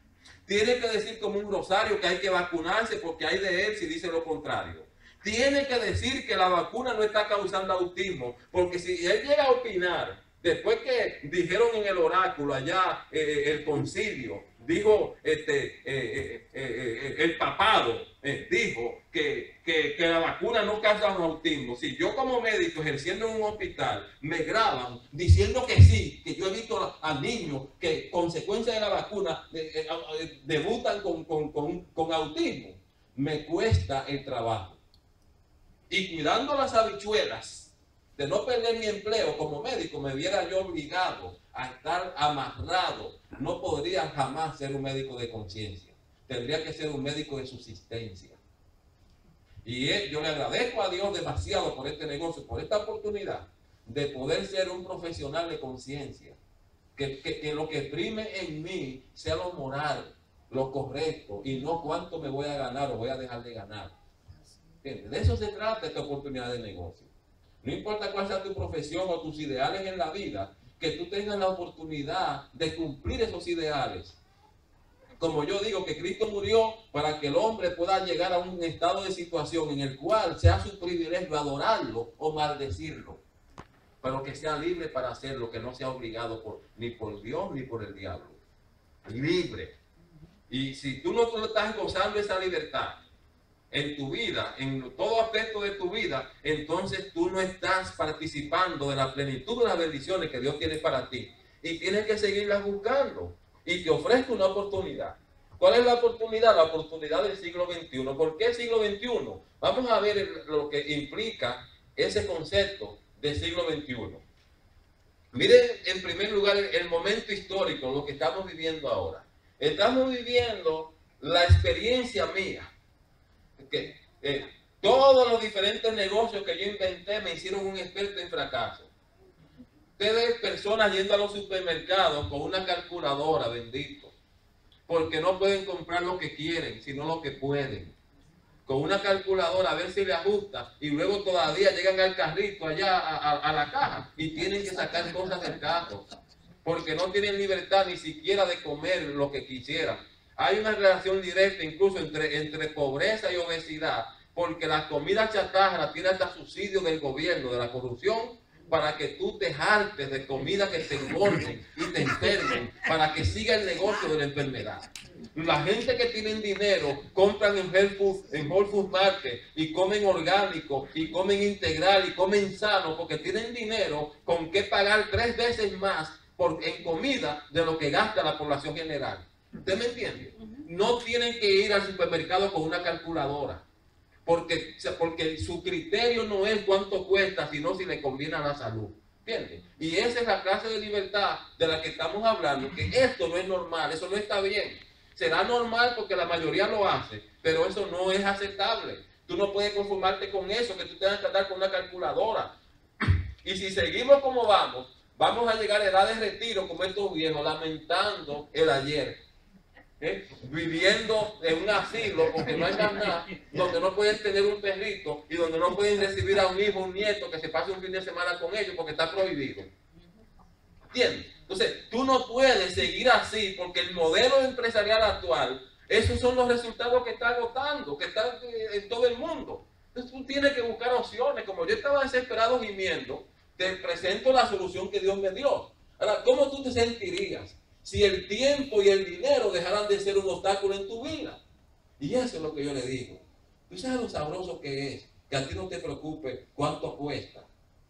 Tiene que decir como un rosario que hay que vacunarse porque hay de él si dice lo contrario. Tiene que decir que la vacuna no está causando autismo, porque si él llega a opinar, después que dijeron en el oráculo allá, eh, el concilio, dijo este, eh, eh, eh, eh, el papado, eh, dijo que, que, que la vacuna no causa autismo. Si yo como médico ejerciendo en un hospital me graban diciendo que sí, que yo he visto a, a niños que consecuencia de la vacuna eh, eh, eh, debutan con, con, con, con autismo, me cuesta el trabajo. Y cuidando las habichuelas, de no perder mi empleo como médico, me viera yo obligado a estar amarrado. No podría jamás ser un médico de conciencia. Tendría que ser un médico de subsistencia. Y yo le agradezco a Dios demasiado por este negocio, por esta oportunidad de poder ser un profesional de conciencia. Que, que, que lo que prime en mí sea lo moral, lo correcto, y no cuánto me voy a ganar o voy a dejar de ganar. ¿Entiendes? De eso se trata esta oportunidad de negocio. No importa cuál sea tu profesión o tus ideales en la vida, que tú tengas la oportunidad de cumplir esos ideales. Como yo digo, que Cristo murió para que el hombre pueda llegar a un estado de situación en el cual sea su privilegio adorarlo o maldecirlo, pero que sea libre para hacerlo, que no sea obligado por, ni por Dios ni por el diablo. Libre. Y si tú no tú estás gozando esa libertad en tu vida, en todo aspecto de tu vida, entonces tú no estás participando de la plenitud de las bendiciones que Dios tiene para ti. Y tienes que seguirlas buscando. Y te ofrezco una oportunidad. ¿Cuál es la oportunidad? La oportunidad del siglo veintiuno. ¿Por qué siglo veintiuno? Vamos a ver lo que implica ese concepto del siglo veintiuno. Miren, en primer lugar, el momento histórico, lo que estamos viviendo ahora. Estamos viviendo la experiencia mía. Que eh, todos los diferentes negocios que yo inventé me hicieron un experto en fracaso. Ustedes, personas yendo a los supermercados con una calculadora, bendito, porque no pueden comprar lo que quieren, sino lo que pueden. Con una calculadora a ver si le ajusta y luego todavía llegan al carrito allá a, a, a la caja y tienen que sacar cosas del carro porque no tienen libertad ni siquiera de comer lo que quisieran. Hay una relación directa incluso entre, entre pobreza y obesidad, porque la comida chatarra tiene hasta subsidio del gobierno, de la corrupción, para que tú te hartes de comida que te engorden y te enfermen, para que siga el negocio de la enfermedad. La gente que tienen dinero compran en Whole Foods, en Whole Foods Market y comen orgánico y comen integral y comen sano porque tienen dinero con que pagar tres veces más por, en comida de lo que gasta la población general. ¿Usted me entiende? No tienen que ir al supermercado con una calculadora porque, porque su criterio no es cuánto cuesta, sino si le conviene a la salud. ¿Entiende? Y esa es la clase de libertad de la que estamos hablando, que esto no es normal, eso no está bien. Será normal porque la mayoría lo hace, pero eso no es aceptable. Tú no puedes conformarte con eso, que tú tengas que andar con una calculadora. Y si seguimos como vamos, vamos a llegar a edad de retiro como estos viejos, lamentando el ayer. ¿Eh? Viviendo en un asilo porque no hay más nada, donde no pueden tener un perrito y donde no pueden recibir a un hijo, un nieto que se pase un fin de semana con ellos porque está prohibido. ¿Entiendes? Entonces, tú no puedes seguir así porque el modelo empresarial actual, esos son los resultados que está agotando, que están en todo el mundo. Entonces, tú tienes que buscar opciones. Como yo estaba desesperado gimiendo, te presento la solución que Dios me dio. Ahora, ¿cómo tú te sentirías si el tiempo y el dinero dejaran de ser un obstáculo en tu vida? Y eso es lo que yo le digo. ¿Tú sabes lo sabroso que es? Que a ti no te preocupe cuánto cuesta,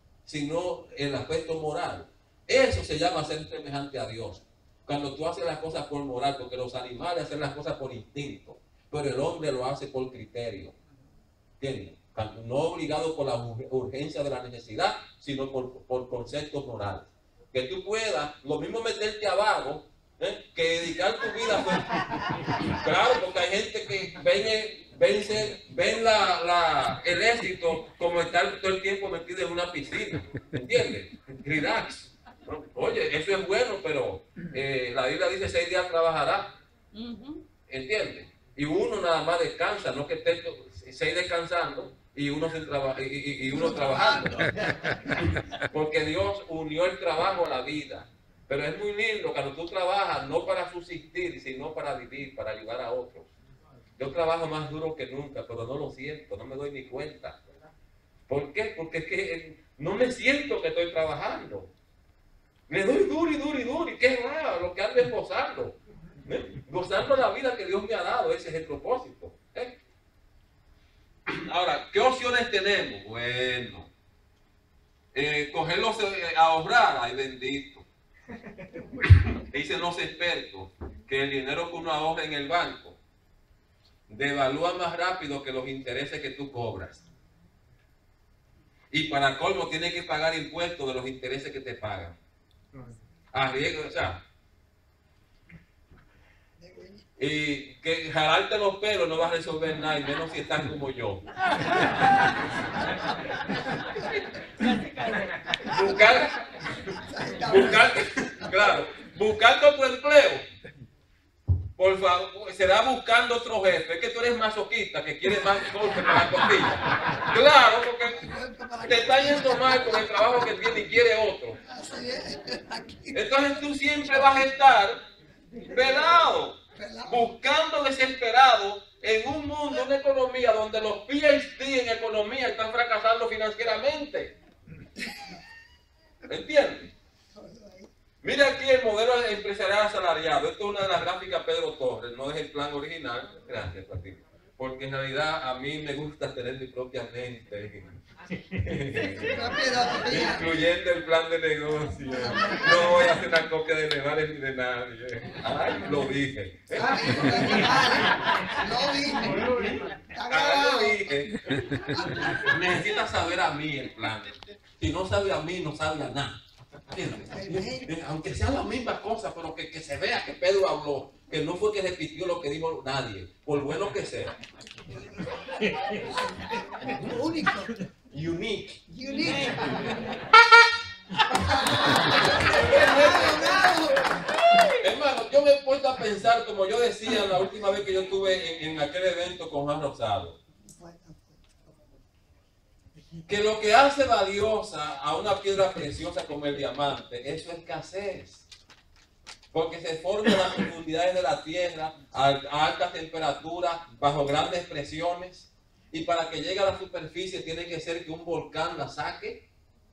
sino el aspecto moral. Eso se llama ser semejante a Dios. Cuando tú haces las cosas por moral, porque los animales hacen las cosas por instinto, pero el hombre lo hace por criterio. ¿Entiendes? No obligado por la urgencia de la necesidad, sino por, por conceptos morales. Que tú puedas, lo mismo meterte abajo, ¿eh? que dedicar tu vida a hacer. Claro, porque hay gente que ven, ven, ser, ven la, la, el éxito como estar todo el tiempo metido en una piscina. ¿Entiendes? Relax. Oye, eso es bueno, pero eh, la Biblia dice seis días trabajará. ¿Entiendes? Y uno nada más descansa, no que esté seis descansando y uno, sin traba, y, y, y uno trabajando. Porque Dios unió el trabajo a la vida. Pero es muy lindo cuando tú trabajas no para subsistir, sino para vivir, para ayudar a otros. Yo trabajo más duro que nunca, pero no lo siento, no me doy ni cuenta. ¿Por qué? Porque es que no me siento que estoy trabajando. Me doy duro y duro y duro, y qué raro, lo que ando es gozando. ¿Eh? Gozando la vida que Dios me ha dado, ese es el propósito. ¿Eh? Ahora, ¿qué opciones tenemos? Bueno, eh, cogerlos a ahorrar, ay bendito. Dicen los expertos que el dinero que uno ahorra en el banco devalúa más rápido que los intereses que tú cobras. Y para colmo tienes que pagar impuestos de los intereses que te pagan. Arriesgo, o sea, y que jalarte los pelos no va a resolver nada, y menos si están como yo. buscar, buscar, claro, buscando otro empleo. Por favor, será buscando otro jefe. Es que tú eres masoquista, que quiere más golpe para la costilla. Claro, porque te está yendo mal con el trabajo que tiene y quiere otro. Entonces tú siempre vas a estar pelado, buscando desesperado en un mundo, una economía donde los P H D en economía están fracasando financieramente. ¿Entiendes? Mira aquí el modelo empresarial asalariado. Esto es una de las gráficas Pedro Torres, no es el plan original. Gracias, Pati. Porque en realidad a mí me gusta tener mi propia mente. Incluyendo el plan de negocio. No voy a hacer una copia de Nevares ni de nadie. Ay, lo dije. Lo dije. Ay, lo dije. Necesitas saber a mí el plan. Si no sabe a mí, no sabe a nada. Aunque sea la misma cosa, pero que, que se vea que Pedro habló, que no fue que repitió lo que dijo nadie, por bueno que sea. Único. Unique. Unique. Hermano, yo me he puesto a pensar, como yo decía la última vez que yo estuve en, en aquel evento con Juan Rosado, que lo que hace valiosa a una piedra preciosa como el diamante es su escasez. Porque se forma en las profundidades de la tierra, a, a altas temperaturas, bajo grandes presiones. Y para que llegue a la superficie tiene que ser que un volcán la saque.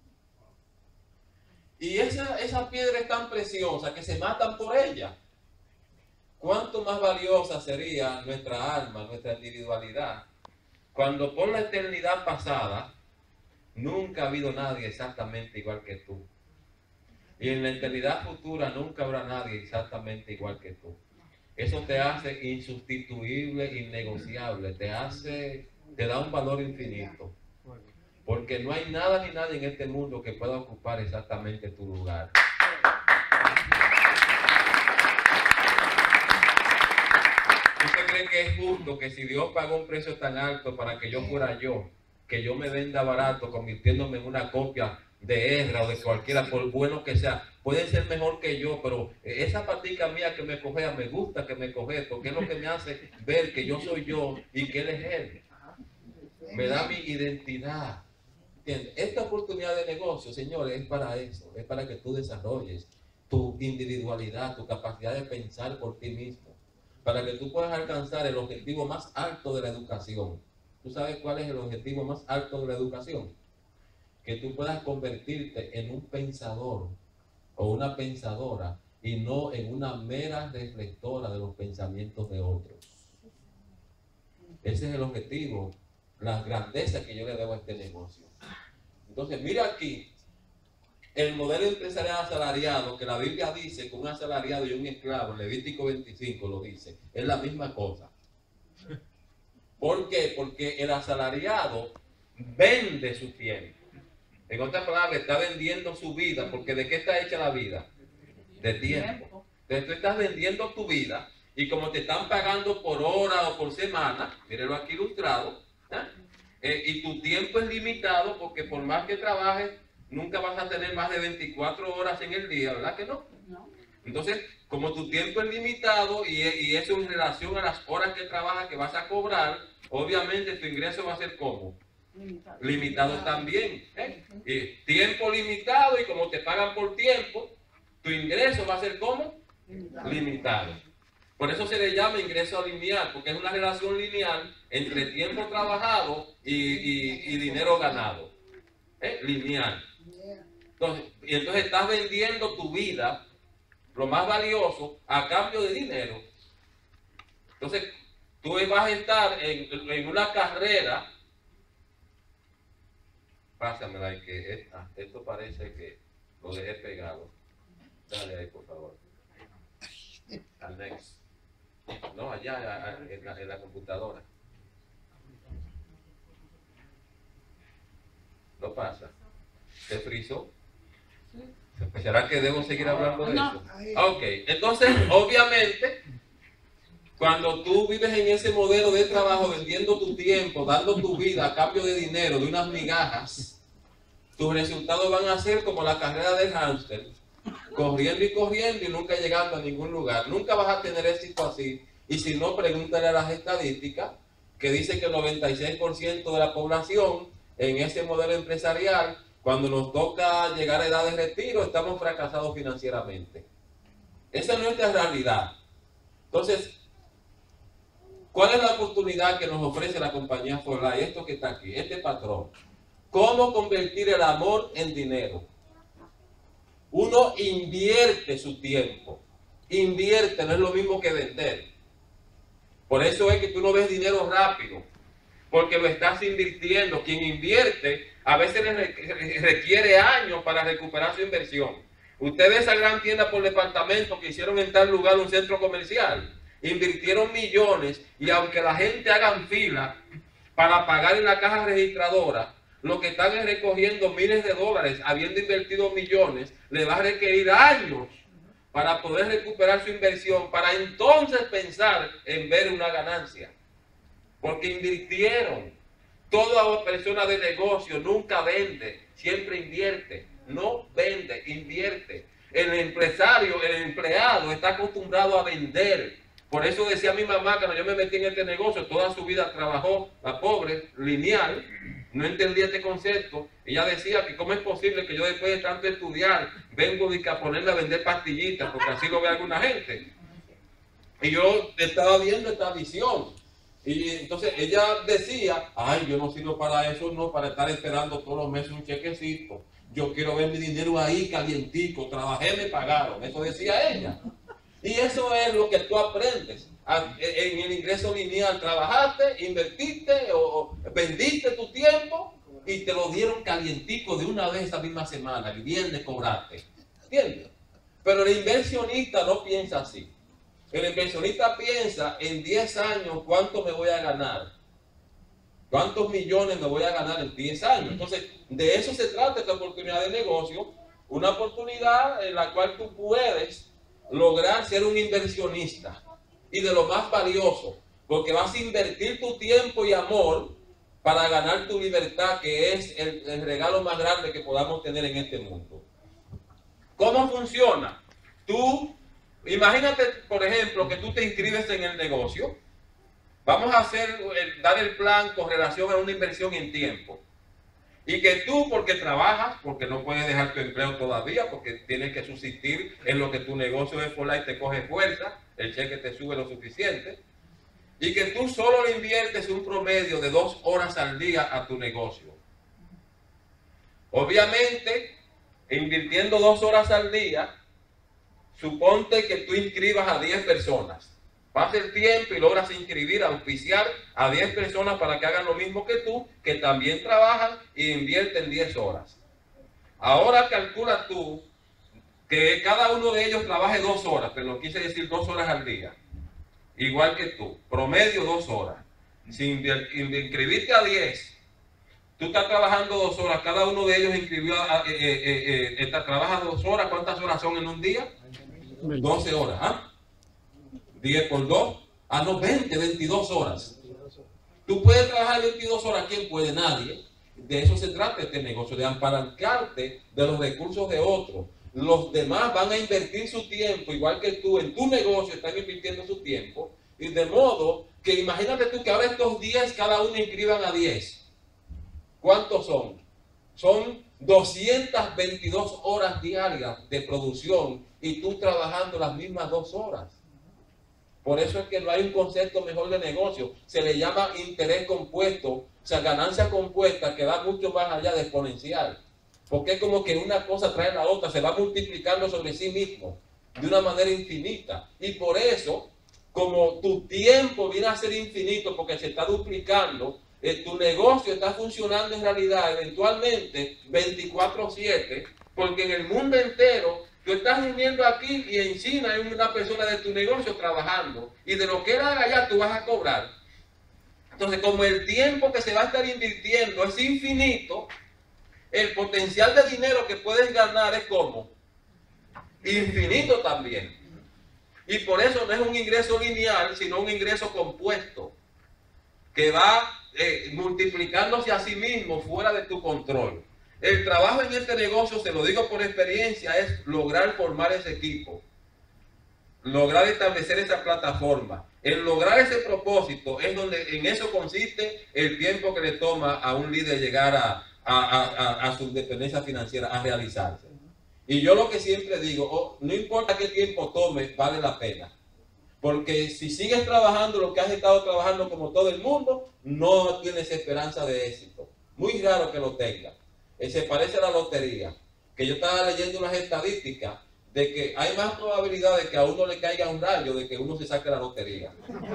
Y esa, esa piedra es tan preciosa que se matan por ella. ¿Cuánto más valiosa sería nuestra alma, nuestra individualidad, cuando por la eternidad pasada nunca ha habido nadie exactamente igual que tú? Y en la eternidad futura nunca habrá nadie exactamente igual que tú. Eso te hace insustituible, innegociable, te hace, te da un valor infinito. Porque no hay nada ni nadie en este mundo que pueda ocupar exactamente tu lugar. ¿Usted cree que es justo que si Dios pagó un precio tan alto para que yo fuera yo, que yo me venda barato convirtiéndome en una copia de Esdras o de cualquiera, por bueno que sea, puede ser mejor que yo, pero esa patica mía que me cogea, me gusta que me cogea, porque es lo que me hace ver que yo soy yo y que Él es Él? Me da mi identidad. ¿Entiendes? Esta oportunidad de negocio, señores, es para eso, es para que tú desarrolles tu individualidad, tu capacidad de pensar por ti mismo, para que tú puedas alcanzar el objetivo más alto de la educación. ¿Tú sabes cuál es el objetivo más alto de la educación? Que tú puedas convertirte en un pensador o una pensadora y no en una mera reflectora de los pensamientos de otros. Ese es el objetivo, la grandeza que yo le debo a este negocio. Entonces, mira aquí, el modelo empresarial asalariado, que la Biblia dice que un asalariado y un esclavo, en Levítico veinticinco lo dice, es la misma cosa. ¿Por qué? Porque el asalariado vende su tiempo. En otras palabras, está vendiendo su vida, porque ¿de qué está hecha la vida? De tiempo. Entonces tú estás vendiendo tu vida, y como te están pagando por hora o por semana, mírenlo aquí ilustrado, ¿eh? Eh, y tu tiempo es limitado, porque por más que trabajes, nunca vas a tener más de veinticuatro horas en el día, ¿verdad que no? No. Entonces, como tu tiempo es limitado, y, y eso en relación a las horas que trabajas que vas a cobrar, obviamente tu ingreso va a ser ¿cómo? Limitado, limitado también. ¿eh? Y tiempo limitado, y como te pagan por tiempo, tu ingreso va a ser ¿cómo? Limitado. limitado. Por eso se le llama ingreso lineal, porque es una relación lineal entre tiempo trabajado y, y, y dinero ganado. ¿eh? Lineal. Entonces, y entonces estás vendiendo tu vida, lo más valioso, a cambio de dinero. Entonces, tú vas a estar en, en una carrera. Pásamela, que esta, esto parece que lo dejé pegado. Dale ahí, por favor. Al next. No, allá en la, en la computadora. ¿No pasa? ¿Se frizó? ¿Será que debo seguir hablando de eso? Ok, entonces, obviamente, cuando tú vives en ese modelo de trabajo, vendiendo tu tiempo, dando tu vida a cambio de dinero, de unas migajas, tus resultados van a ser como la carrera del hámster, corriendo y corriendo y nunca llegando a ningún lugar. Nunca vas a tener éxito así. Y si no, pregúntale a las estadísticas, que dice que el noventa y seis por ciento de la población en ese modelo empresarial, cuando nos toca llegar a edad de retiro, estamos fracasados financieramente. Esa es nuestra realidad. Entonces, ¿cuál es la oportunidad que nos ofrece la compañía For Life? Esto que está aquí, este patrón. ¿Cómo convertir el amor en dinero? Uno invierte su tiempo. Invierte, no es lo mismo que vender. Por eso es que tú no ves dinero rápido, porque lo estás invirtiendo. Quien invierte a veces le requiere años para recuperar su inversión. Usted ve esa gran tienda por departamento que hicieron en tal lugar un centro comercial. Invirtieron millones, y aunque la gente haga fila para pagar en la caja registradora, lo que están es recogiendo miles de dólares, habiendo invertido millones, le va a requerir años para poder recuperar su inversión, para entonces pensar en ver una ganancia. Porque invirtieron. Toda persona de negocio nunca vende, siempre invierte. No vende, invierte. El empresario, el empleado está acostumbrado a vender. Por eso decía mi mamá, cuando yo me metí en este negocio, toda su vida trabajó, la pobre, lineal, no entendía este concepto. Ella decía que cómo es posible que yo después de tanto estudiar, vengo a ponerme a vender pastillitas, porque así lo ve alguna gente. Y yo estaba viendo esta visión. Y entonces ella decía, ay, yo no sirvo para eso, no, para estar esperando todos los meses un chequecito. Yo quiero ver mi dinero ahí calientico, trabajé, me pagaron. Eso decía ella. Y eso es lo que tú aprendes. En el ingreso lineal trabajaste, invertiste o vendiste tu tiempo y te lo dieron calientico de una vez esa misma semana, el viernes cobraste. ¿Entiendes? Pero el inversionista no piensa así. El inversionista piensa en diez años cuánto me voy a ganar. ¿Cuántos millones me voy a ganar en diez años? Entonces, de eso se trata esta oportunidad de negocio. Una oportunidad en la cual tú puedes lograr ser un inversionista. Y de lo más valioso, porque vas a invertir tu tiempo y amor para ganar tu libertad, que es el, el regalo más grande que podamos tener en este mundo. ¿Cómo funciona? Tú, imagínate, por ejemplo, que tú te inscribes en el negocio. Vamos a hacer, el, dar el plan con relación a una inversión en tiempo. Y que tú, porque trabajas, porque no puedes dejar tu empleo todavía, porque tienes que subsistir en lo que tu negocio es por y te coge fuerza, el cheque te sube lo suficiente. Y que tú solo le inviertes un promedio de dos horas al día a tu negocio. Obviamente, invirtiendo dos horas al día, suponte que tú inscribas a diez personas. Pasa el tiempo y logras inscribir, auspiciar a diez personas para que hagan lo mismo que tú, que también trabajan e invierten diez horas. Ahora calcula tú que cada uno de ellos trabaje dos horas, pero no quise decir dos horas al día. Igual que tú, promedio dos horas. Si inscribiste a diez, tú estás trabajando dos horas, cada uno de ellos inscribió, a, eh, eh, eh, está, trabaja dos horas. ¿Cuántas horas son en un día? doce horas, ¿ah? diez por dos, ah no, veinte, veintidós horas. Tú puedes trabajar veintidós horas, ¿quién puede? Nadie. De eso se trata este negocio, de ampararte de los recursos de otros. Los demás van a invertir su tiempo, igual que tú, en tu negocio están invirtiendo su tiempo. Y de modo que imagínate tú que ahora estos diez, cada uno inscriban a diez. ¿Cuántos son? Son doscientas veintidós horas diarias de producción y tú trabajando las mismas dos horas. Por eso es que no hay un concepto mejor de negocio. Se le llama interés compuesto, o sea, ganancia compuesta, que va mucho más allá de exponencial. Porque es como que una cosa trae a la otra, se va multiplicando sobre sí mismo de una manera infinita. Y por eso, como tu tiempo viene a ser infinito porque se está duplicando, eh, tu negocio está funcionando en realidad eventualmente veinticuatro siete, porque en el mundo entero tú estás viviendo aquí y en China hay una persona de tu negocio trabajando. Y de lo que él haga allá tú vas a cobrar. Entonces, como el tiempo que se va a estar invirtiendo es infinito, el potencial de dinero que puedes ganar es como infinito también. Y por eso no es un ingreso lineal, sino un ingreso compuesto, que va eh, multiplicándose a sí mismo fuera de tu control. El trabajo en este negocio, se lo digo por experiencia, es lograr formar ese equipo, lograr establecer esa plataforma. El lograr ese propósito es donde en eso consiste el tiempo que le toma a un líder llegar a, a, a, a su independencia financiera, a realizarse. Y yo lo que siempre digo, oh, no importa qué tiempo tome, vale la pena. Porque si sigues trabajando lo que has estado trabajando como todo el mundo, no tienes esperanza de éxito. Muy raro que lo tengas. Se parece a la lotería, que yo estaba leyendo unas estadísticas de que hay más probabilidad de que a uno le caiga un rayo de que uno se saque la lotería.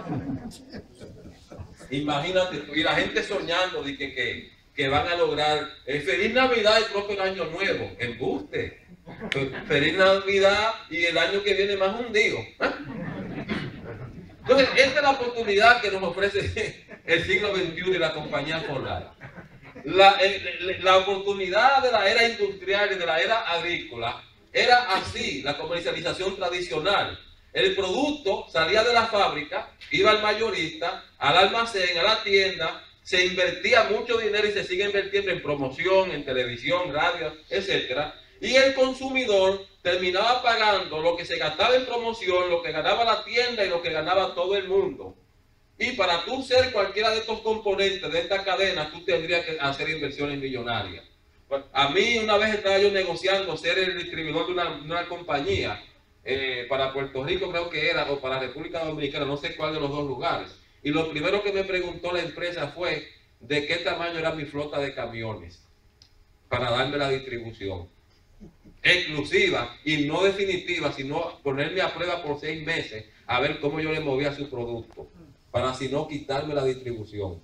Imagínate, y la gente soñando de que, que, que van a lograr eh, feliz Navidad y próspero año nuevo. Embuste. Feliz Navidad y el año que viene más hundido. ¿Eh? Entonces, esta es la oportunidad que nos ofrece el siglo veintiuno y la compañía Polar. La, la oportunidad de la era industrial y de la era agrícola era así, la comercialización tradicional. El producto salía de la fábrica, iba al mayorista, al almacén, a la tienda, se invertía mucho dinero y se sigue invirtiendo en promoción, en televisión, radio, etcétera. Y el consumidor terminaba pagando lo que se gastaba en promoción, lo que ganaba la tienda y lo que ganaba todo el mundo. Y para tú ser cualquiera de estos componentes de esta cadena, tú tendrías que hacer inversiones millonarias. A mí una vez estaba yo negociando ser el distribuidor de una, de una compañía eh, para Puerto Rico, creo que era, o para República Dominicana, no sé cuál de los dos lugares. Y lo primero que me preguntó la empresa fue de qué tamaño era mi flota de camiones para darme la distribución exclusiva y no definitiva, sino ponerme a prueba por seis meses a ver cómo yo le movía su producto, para si no quitarme la distribución.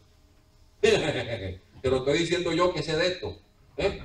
Te lo estoy diciendo yo que sé de esto. ¿eh?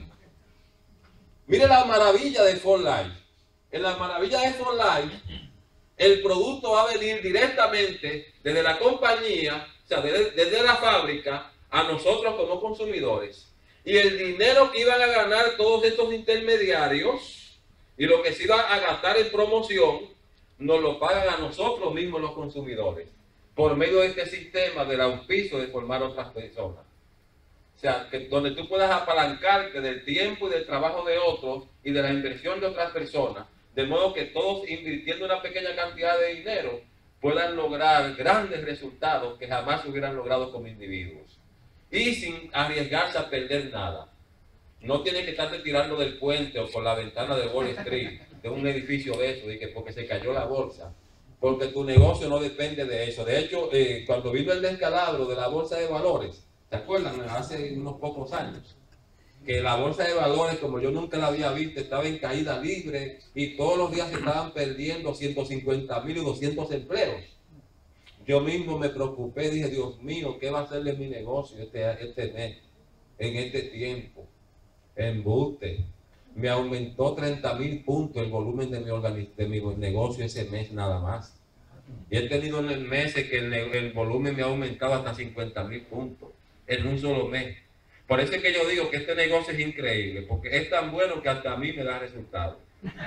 Mire la maravilla de For Life. En la maravilla de For Life, el producto va a venir directamente desde la compañía, o sea, desde, desde la fábrica, a nosotros como consumidores. Y el dinero que iban a ganar todos estos intermediarios y lo que se iba a gastar en promoción, nos lo pagan a nosotros mismos los consumidores, por medio de este sistema del auspicio de formar otras personas. O sea, que donde tú puedas apalancarte del tiempo y del trabajo de otros y de la inversión de otras personas, de modo que todos invirtiendo una pequeña cantidad de dinero puedan lograr grandes resultados que jamás se hubieran logrado como individuos. Y sin arriesgarse a perder nada. No tienes que estarte tirando del puente o por la ventana de Wall Street, de un edificio de eso, de que porque se cayó la bolsa. Porque tu negocio no depende de eso. De hecho, eh, cuando vino el descalabro de la bolsa de valores, ¿te acuerdan? Hace unos pocos años. Que la bolsa de valores, como yo nunca la había visto, estaba en caída libre y todos los días se estaban perdiendo ciento cincuenta mil y doscientos empleos. Yo mismo me preocupé, dije, Dios mío, ¿qué va a hacerle mi negocio este, este mes, en este tiempo? Embuste. Me aumentó treinta mil puntos el volumen de mi, de mi negocio ese mes nada más. Y he tenido en el mes que el, el volumen me ha aumentado hasta cincuenta mil puntos en un solo mes. Por eso es que yo digo que este negocio es increíble, porque es tan bueno que hasta a mí me da resultados.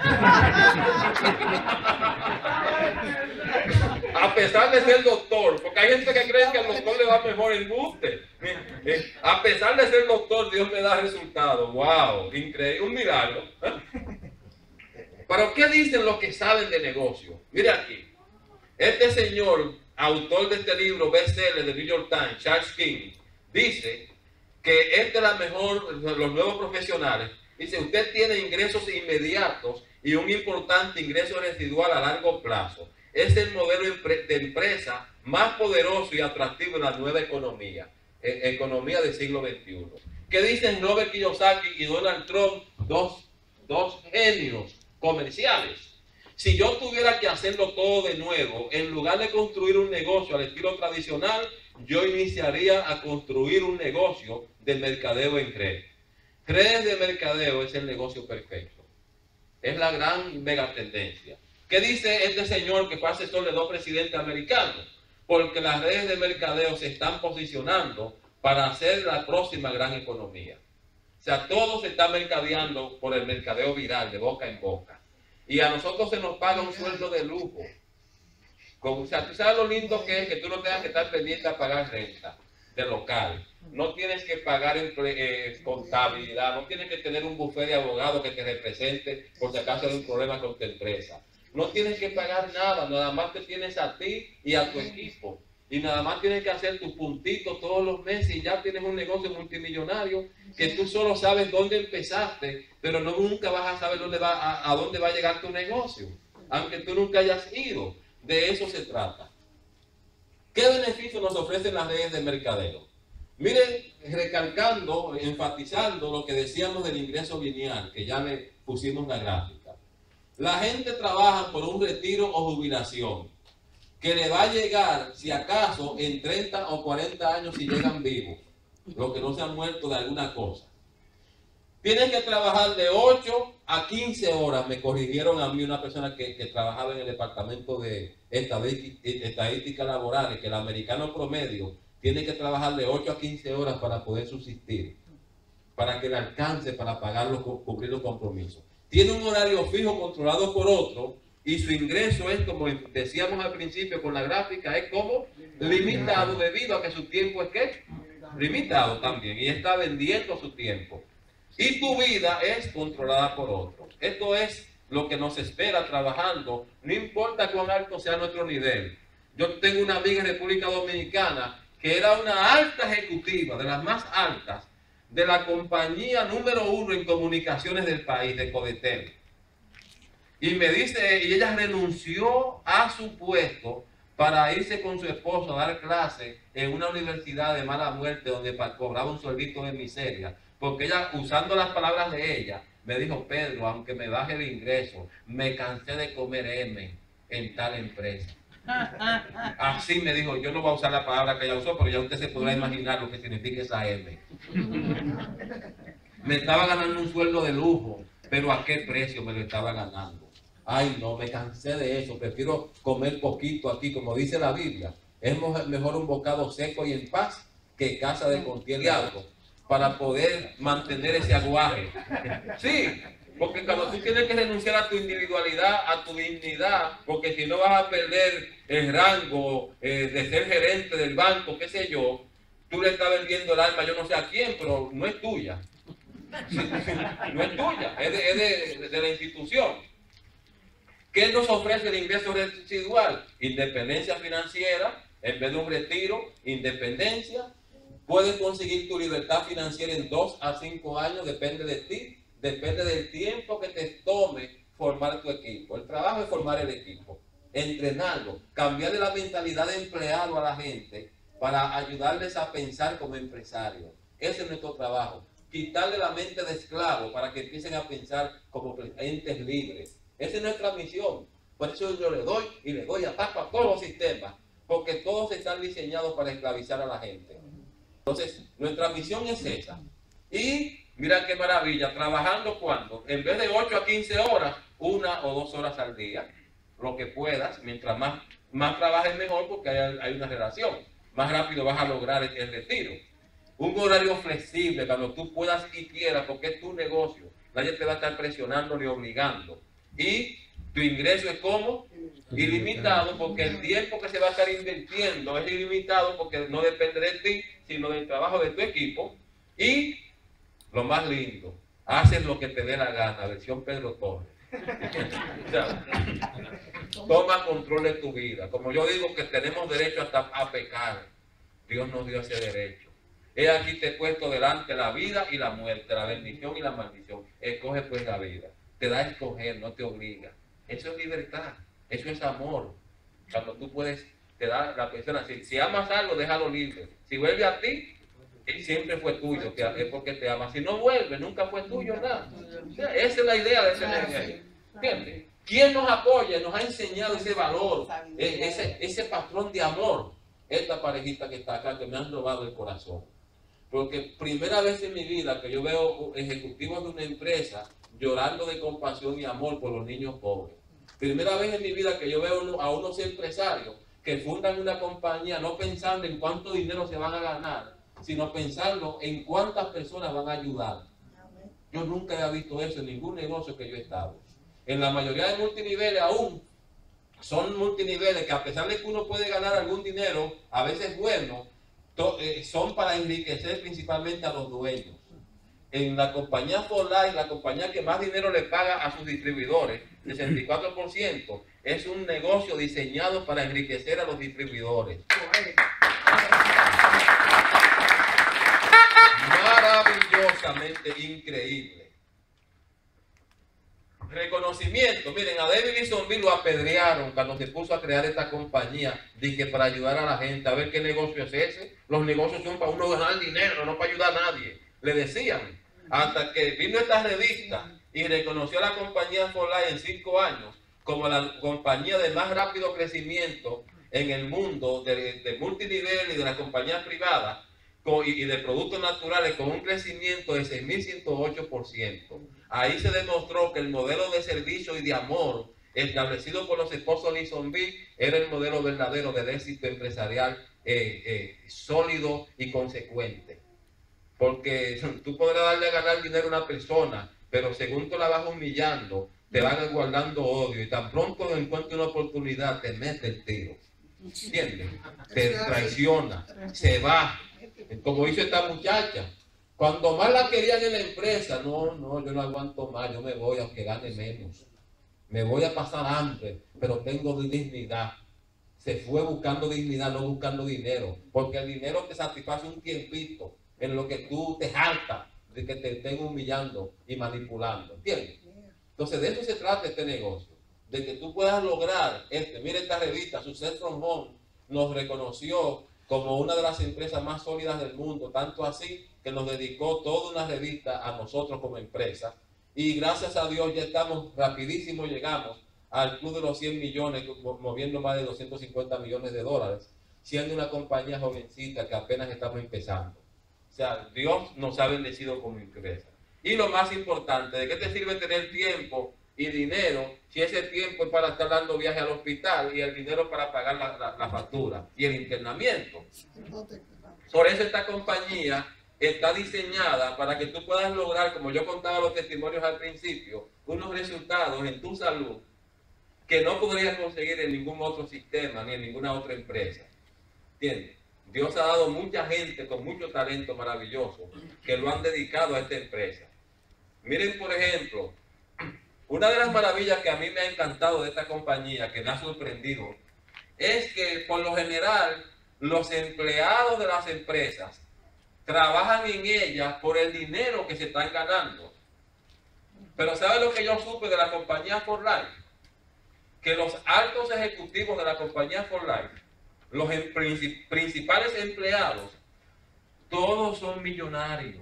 A pesar de ser doctor, porque hay gente que cree que al doctor le va mejor el buste. A pesar de ser doctor, Dios me da resultados. Wow, increíble, un milagro. Pero ¿qué dicen los que saben de negocio? Mira aquí, este señor, autor de este libro bestseller de New York Times, Charles King, dice que esta es la mejor, los nuevos profesionales. Dice, usted tiene ingresos inmediatos y un importante ingreso residual a largo plazo. Es el modelo de empresa más poderoso y atractivo en la nueva economía, eh, economía del siglo veintiuno. ¿Qué dicen Robert Kiyosaki y Donald Trump, dos, dos genios comerciales? Si yo tuviera que hacerlo todo de nuevo, en lugar de construir un negocio al estilo tradicional, yo iniciaría a construir un negocio de mercadeo en red. Redes de mercadeo es el negocio perfecto. Es la gran mega tendencia. ¿Qué dice este señor que fue asesor de dos presidentes americanos? Porque las redes de mercadeo se están posicionando para hacer la próxima gran economía. O sea, todo se está mercadeando por el mercadeo viral, de boca en boca. Y a nosotros se nos paga un sueldo de lujo. Con, o sea, tú sabes lo lindo que es que tú no tengas que estar pendiente a pagar renta de local. No tienes que pagar eh, contabilidad, no tienes que tener un bufete de abogados que te represente por si acaso hay un problema con tu empresa. No tienes que pagar nada, nada más te tienes a ti y a tu equipo. Y nada más tienes que hacer tus puntitos todos los meses y ya tienes un negocio multimillonario que tú solo sabes dónde empezaste, pero no, nunca vas a saber dónde va, a, a dónde va a llegar tu negocio, aunque tú nunca hayas ido. De eso se trata. ¿Qué beneficios nos ofrecen las redes de mercadeo? Miren, recalcando, enfatizando lo que decíamos del ingreso lineal, que ya le pusimos la gráfica. La gente trabaja por un retiro o jubilación, que le va a llegar, si acaso, en treinta o cuarenta años si llegan vivos, los que no se han muerto de alguna cosa. Tienen que trabajar de ocho a quince horas, me corrigieron a mí una persona que, que trabajaba en el departamento de estadística laboral, que el americano promedio tiene que trabajar de ocho a quince horas para poder subsistir, para que le alcance para pagar los, cubrir los compromisos. Tiene un horario fijo controlado por otro y su ingreso es, como decíamos al principio con la gráfica, es como limitado debido a que su tiempo es ¿qué? Limitado también, y está vendiendo su tiempo. y tu vida es controlada por otro. Esto es lo que nos espera trabajando, no importa cuán alto sea nuestro nivel. Yo tengo una amiga en República Dominicana que era una alta ejecutiva, de las más altas, de la compañía número uno en comunicaciones del país, de Codetel. Y me dice, y ella renunció a su puesto para irse con su esposo a dar clases en una universidad de mala muerte donde cobraba un sueldito de miseria. Porque ella, usando las palabras de ella, me dijo: Pedro, aunque me baje el ingreso, me cansé de comer M en tal empresa. Así me dijo. Yo no voy a usar la palabra que ella usó, pero ya usted se podrá imaginar lo que significa esa M. Me estaba ganando un sueldo de lujo, pero ¿a qué precio me lo estaba ganando? Ay, no, me cansé de eso. Prefiero comer poquito aquí, como dice la Biblia. Es mejor un bocado seco y en paz que casa de contienda, para poder mantener ese aguaje. Sí, porque cuando tú tienes que renunciar a tu individualidad, a tu dignidad, porque si no vas a perder el rango eh, de ser gerente del banco, qué sé yo, tú le estás vendiendo el alma, yo no sé a quién, pero no es tuya. No es tuya, es de, es de, de la institución. ¿Qué nos ofrece el ingreso residual? Independencia financiera, en vez de un retiro, independencia. Puedes conseguir tu libertad financiera en dos a cinco años, depende de ti, depende del tiempo que te tome formar tu equipo. El trabajo es formar el equipo, entrenarlo, cambiarle la mentalidad de empleado a la gente para ayudarles a pensar como empresarios. Ese es nuestro trabajo, quitarle la mente de esclavo para que empiecen a pensar como entes libres. Esa es nuestra misión. Por eso yo le doy y le doy ataque a todos los sistemas, porque todos están diseñados para esclavizar a la gente. Entonces, nuestra misión es esa. Y mira qué maravilla, trabajando cuando, en vez de ocho a quince horas, una o dos horas al día, lo que puedas, mientras más, más trabajes mejor, porque hay, hay una relación. Más rápido vas a lograr el, el retiro. Un horario flexible, cuando tú puedas y quieras, porque es tu negocio. Nadie te va a estar presionando ni obligando. Y tu ingreso es como ilimitado, porque el tiempo que se va a estar invirtiendo es ilimitado, porque no depende de ti, sino del trabajo de tu equipo. Y lo más lindo, haces lo que te dé la gana, versión Pedro Torres. O sea, toma control de tu vida. Como yo digo que tenemos derecho hasta a pecar, Dios nos dio ese derecho. He aquí te he puesto delante la vida y la muerte, la bendición y la maldición. Escoge pues la vida. Te da a escoger, no te obliga. Eso es libertad, eso es amor. Cuando tú puedes, te da la persona, si, si amas algo, déjalo libre. Si vuelve a ti, siempre fue tuyo, que es porque te ama. Si no vuelve, nunca fue tuyo, nada. O sea, esa es la idea de ese mensaje. ¿Entiendes? ¿Quién nos apoya? Nos ha enseñado ese valor, ese, ese patrón de amor. Esta parejita que está acá, que me han robado el corazón. Porque primera vez en mi vida que yo veo ejecutivos de una empresa llorando de compasión y amor por los niños pobres. Primera vez en mi vida que yo veo a unos empresarios que fundan una compañía no pensando en cuánto dinero se van a ganar, sino pensando en cuántas personas van a ayudar. Yo nunca había visto eso en ningún negocio que yo he estado. En la mayoría de multiniveles aún son multiniveles que, a pesar de que uno puede ganar algún dinero, a veces bueno, to, eh, son para enriquecer principalmente a los dueños. En la compañía For Life, la compañía que más dinero le paga a sus distribuidores, sesenta y cuatro por ciento, es un negocio diseñado para enriquecer a los distribuidores. Maravillosamente increíble. Reconocimiento. Miren, a David Linsonville lo apedrearon cuando se puso a crear esta compañía, dije, para ayudar a la gente. A ver qué negocio es ese. Los negocios son para uno ganar dinero, no para ayudar a nadie. Le decían, hasta que vino esta revista y reconoció a la compañía For Life en cinco años como la compañía de más rápido crecimiento en el mundo de, de multinivel y de las compañías privadas con, y, y de productos naturales, con un crecimiento de seis mil ciento ocho por ciento. Ahí se demostró que el modelo de servicio y de amor establecido por los esposos Linsonville era el modelo verdadero del éxito empresarial eh, eh, sólido y consecuente. Porque tú podrás darle a ganar dinero a una persona, pero según tú la vas humillando, te van guardando odio, y tan pronto encuentres una oportunidad, te mete el tiro. ¿Entiendes? Te traiciona, se va. Como hizo esta muchacha. Cuando más la querían en la empresa, no, no, yo no aguanto más, yo me voy aunque gane menos. Me voy a pasar hambre, pero tengo dignidad. Se fue buscando dignidad, no buscando dinero. Porque el dinero te satisface un tiempito en lo que tú te jaltas de que te estén humillando y manipulando. ¿Entiendes? Entonces de eso se trata este negocio. De que tú puedas lograr, este, mire esta revista, Success from Home, nos reconoció como una de las empresas más sólidas del mundo, tanto así que nos dedicó toda una revista a nosotros como empresa. Y gracias a Dios ya estamos rapidísimo, llegamos al club de los cien millones, moviendo más de doscientos cincuenta millones de dólares, siendo una compañía jovencita que apenas estamos empezando. O sea, Dios nos ha bendecido como empresa. Y lo más importante, ¿de qué te sirve tener tiempo y dinero si ese tiempo es para estar dando viaje al hospital y el dinero para pagar la, la, la factura y el internamiento? Por eso esta compañía está diseñada para que tú puedas lograr, como yo contaba los testimonios al principio, unos resultados en tu salud que no podrías conseguir en ningún otro sistema ni en ninguna otra empresa. ¿Entiendes? Dios ha dado mucha gente con mucho talento maravilloso que lo han dedicado a esta empresa. Miren, por ejemplo, una de las maravillas que a mí me ha encantado de esta compañía, que me ha sorprendido, es que por lo general los empleados de las empresas trabajan en ellas por el dinero que se están ganando. Pero ¿sabe lo que yo supe de la compañía For Life? Que los altos ejecutivos de la compañía For Life, los em principales empleados, todos son millonarios.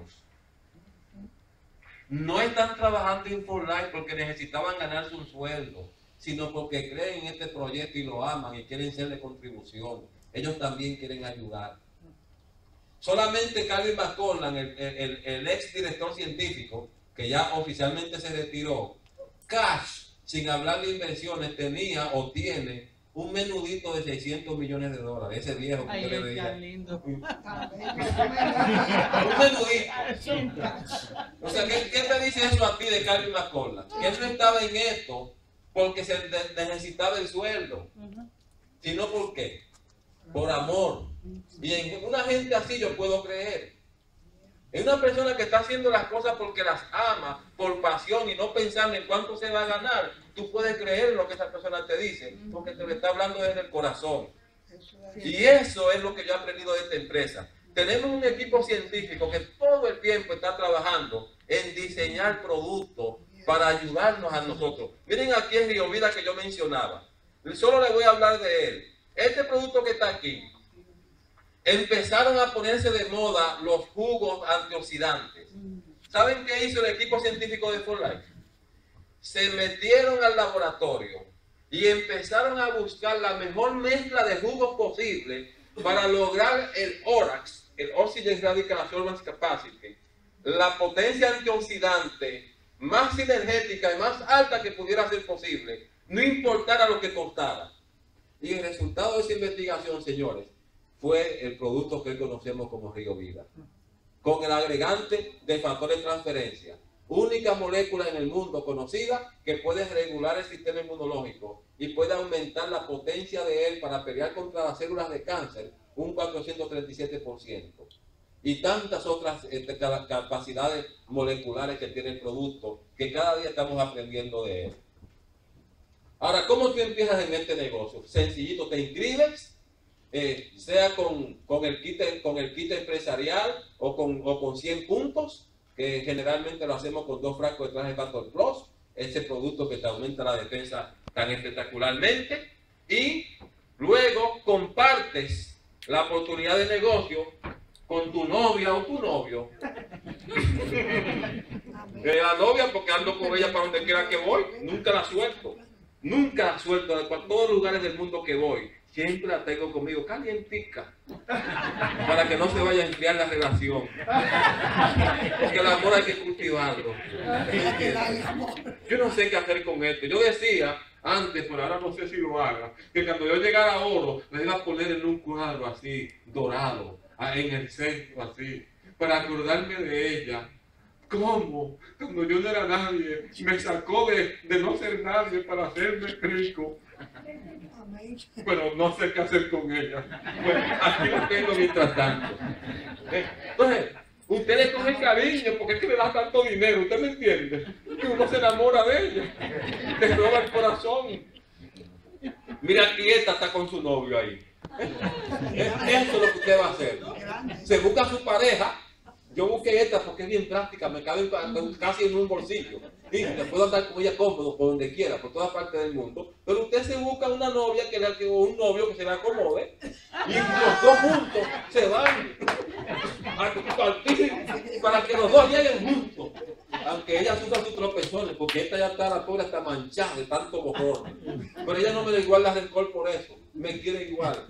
No están trabajando en For Life porque necesitaban ganarse un sueldo, sino porque creen en este proyecto y lo aman y quieren ser de contribución. Ellos también quieren ayudar. Solamente Calvin McCollan, el, el, el ex director científico, que ya oficialmente se retiró, cash, sin hablar de inversiones, tenía o tiene un menudito de seiscientos millones de dólares. Ese viejo que Ay, usted le veía. lindo. Un menudito. O sea, ¿qué, ¿qué te dice eso a ti de Calvin McCollan? Que él no estaba en esto porque se necesitaba el sueldo, sino ¿por qué? Por amor. Y en una gente así yo puedo creer. Es una persona que está haciendo las cosas porque las ama, por pasión y no pensando en cuánto se va a ganar. Tú puedes creer lo que esa persona te dice, porque te lo está hablando desde el corazón. Y eso es lo que yo he aprendido de esta empresa. Tenemos un equipo científico que todo el tiempo está trabajando en diseñar productos para ayudarnos a nosotros. Miren aquí en Río Vida que yo mencionaba. Solo les voy a hablar de él. Este producto que está aquí, empezaron a ponerse de moda los jugos antioxidantes. ¿Saben qué hizo el equipo científico de For Life? Se metieron al laboratorio y empezaron a buscar la mejor mezcla de jugos posible para lograr el O R A C, el Oxygen Radical Absorbance Capacity, la potencia antioxidante más sinergética y más alta que pudiera ser posible, no importara lo que costara. Y el resultado de esa investigación, señores, fue el producto que hoy conocemos como Río Vida, con el agregante de factor de transferencia, única molécula en el mundo conocida que puede regular el sistema inmunológico y puede aumentar la potencia de él para pelear contra las células de cáncer un cuatrocientos treinta y siete por ciento. Y tantas otras este, capacidades moleculares que tiene el producto, que cada día estamos aprendiendo de él. Ahora, ¿cómo tú empiezas en este negocio? Sencillito, te inscribes, eh, sea con, con, el kit, con el kit empresarial o con, o con cien puntos, que generalmente lo hacemos con dos frascos de traje Factor Plus, ese producto que te aumenta la defensa tan espectacularmente, y luego compartes la oportunidad de negocio con tu novia o tu novio. De la novia, porque ando con ella para donde quiera que voy, nunca la suelto. Nunca la suelto, de todos los lugares del mundo que voy, siempre la tengo conmigo, calientica, para que no se vaya a enfriar la relación. Porque el amor hay que cultivarlo. Yo no sé qué hacer con esto. Yo decía antes, pero ahora no sé si lo haga, que cuando yo llegara a oro, me iba a poner en un cuadro así, dorado, en el centro así, para acordarme de ella. ¿Cómo? Cuando yo no era nadie, me sacó de, de no ser nadie para hacerme rico. Pero no sé qué hacer con ella. Bueno, aquí lo tengo mientras tanto. Entonces, Usted le coge cariño porque es que le da tanto dinero, ¿usted me entiende? Que uno se enamora de ella, te roba el corazón. Mira que esta está con su novio ahí. Eso es lo que usted va a hacer. Se busca a su pareja. Yo busqué esta porque es bien práctica, me cabe casi en un bolsillo. Y le puedo andar con ella cómodo por donde quiera, por todas partes del mundo. Pero usted se busca una novia que le, o un novio que se le acomode y los dos juntos se van a compartir para que los dos lleguen juntos. Aunque ella sufra sus tropezones, porque esta ya está, la pobre está manchada de tanto borrón. Pero ella no me da igual la rencor por eso. Me quiere igual.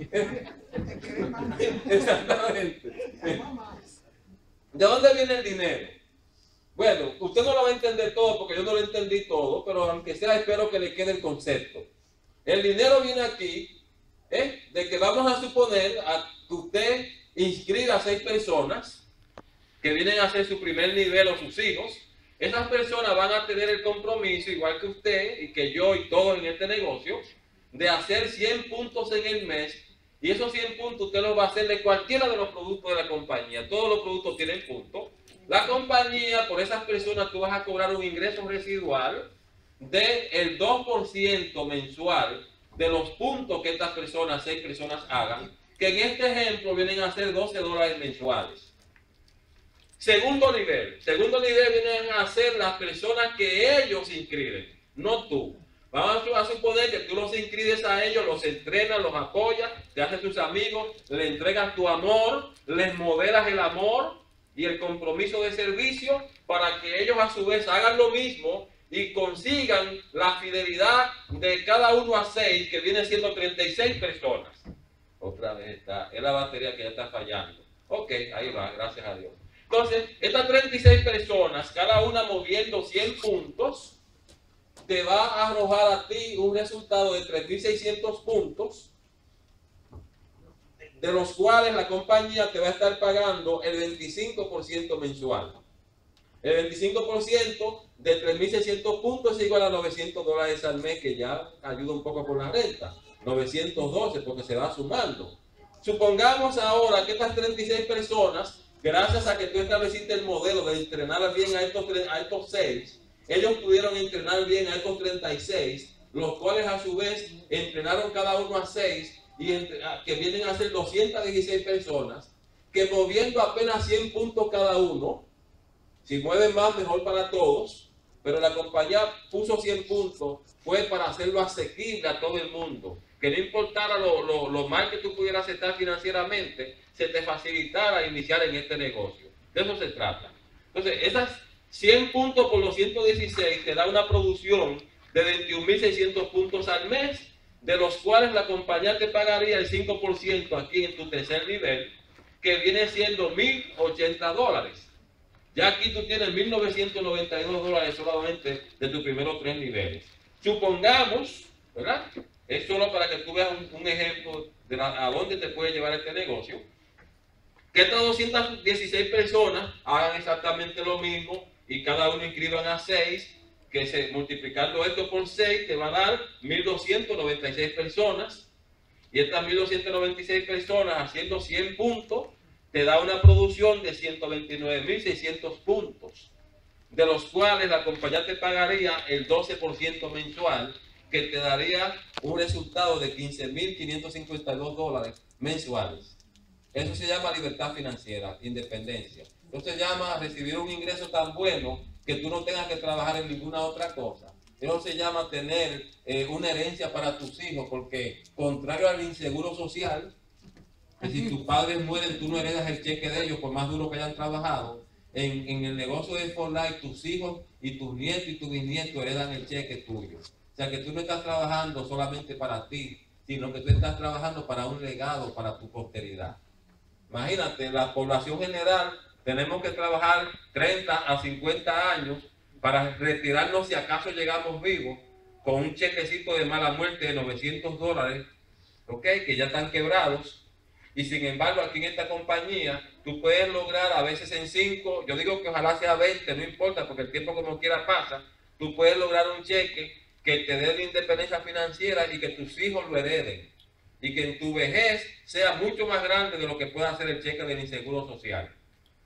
Exactamente. ¿De dónde viene el dinero? Bueno, usted no lo va a entender todo porque yo no lo entendí todo, pero aunque sea espero que le quede el concepto. El dinero viene aquí, ¿eh? De que vamos a suponer a que usted inscriba a seis personas que vienen a hacer su primer nivel o sus hijos. Esas personas van a tener el compromiso, igual que usted y que yo y todos en este negocio, de hacer cien puntos en el mes. Y esos cien puntos usted los va a hacer de cualquiera de los productos de la compañía. Todos los productos tienen puntos. La compañía, por esas personas, tú vas a cobrar un ingreso residual del dos por ciento mensual de los puntos que estas personas, seis personas hagan, que en este ejemplo vienen a ser doce dólares mensuales. Segundo nivel. Segundo nivel vienen a ser las personas que ellos inscriben, no tú. Vamos a suponer que tú los inscribes a ellos, los entrenas, los apoyas, te haces tus amigos, le entregas tu amor, les modelas el amor y el compromiso de servicio para que ellos a su vez hagan lo mismo y consigan la fidelidad de cada uno a seis, que viene siendo treinta y seis personas. Otra vez está, es la batería que ya está fallando. Ok, ahí va, gracias a Dios. Entonces, estas treinta y seis personas, cada una moviendo cien puntos, te va a arrojar a ti un resultado de tres mil seiscientos puntos, de los cuales la compañía te va a estar pagando el veinticinco por ciento mensual. El veinticinco por ciento de tres mil seiscientos puntos es igual a novecientos dólares al mes, que ya ayuda un poco con la renta. novecientos doce porque se va sumando. Supongamos ahora que estas treinta y seis personas, gracias a que tú estableciste el modelo de entrenar bien a estos, a estos seis, ellos pudieron entrenar bien a estos treinta y seis, los cuales a su vez entrenaron cada uno a seis, y entre, a, que vienen a ser doscientas dieciséis personas, que moviendo apenas cien puntos cada uno, si mueven más mejor para todos, pero la compañía puso cien puntos, fue para hacerlo asequible a todo el mundo, que no importara lo, lo, lo mal que tú pudieras estar financieramente, se te facilitara iniciar en este negocio. De eso se trata. Entonces, esas cien puntos por los ciento dieciséis te da una producción de veintiún mil seiscientos puntos al mes, de los cuales la compañía te pagaría el cinco por ciento aquí en tu tercer nivel, que viene siendo mil ochenta dólares. Ya aquí tú tienes mil novecientos noventa y dos dólares solamente de tus primeros tres niveles. Supongamos, ¿verdad? Es solo para que tú veas un, un ejemplo de la, a dónde te puede llevar este negocio. Que estas doscientas dieciséis personas hagan exactamente lo mismo y cada uno inscriban a seis, que se, multiplicando esto por seis te va a dar mil doscientas noventa y seis personas, y estas mil doscientas noventa y seis personas haciendo cien puntos te da una producción de ciento veintinueve mil seiscientos puntos, de los cuales la compañía te pagaría el doce por ciento mensual, que te daría un resultado de quince mil quinientos cincuenta y dos dólares mensuales. Eso se llama libertad financiera, independencia. Eso se llama recibir un ingreso tan bueno que tú no tengas que trabajar en ninguna otra cosa. Eso se llama tener eh, una herencia para tus hijos, porque contrario al inseguro social, que si tus padres mueren tú no heredas el cheque de ellos por más duro que hayan trabajado, en, en el negocio de For Life tus hijos y tus nietos y tus bisnietos heredan el cheque tuyo. O sea que tú no estás trabajando solamente para ti, sino que tú estás trabajando para un legado para tu posteridad. Imagínate, la población general tenemos que trabajar treinta a cincuenta años para retirarnos si acaso llegamos vivos con un chequecito de mala muerte de novecientos dólares, ¿ok? Que ya están quebrados. Y sin embargo, aquí en esta compañía, tú puedes lograr a veces en cinco, yo digo que ojalá sea veinte, no importa, porque el tiempo como quiera pasa, tú puedes lograr un cheque que te dé la independencia financiera y que tus hijos lo hereden. Y que en tu vejez sea mucho más grande de lo que pueda hacer el cheque del inseguro social.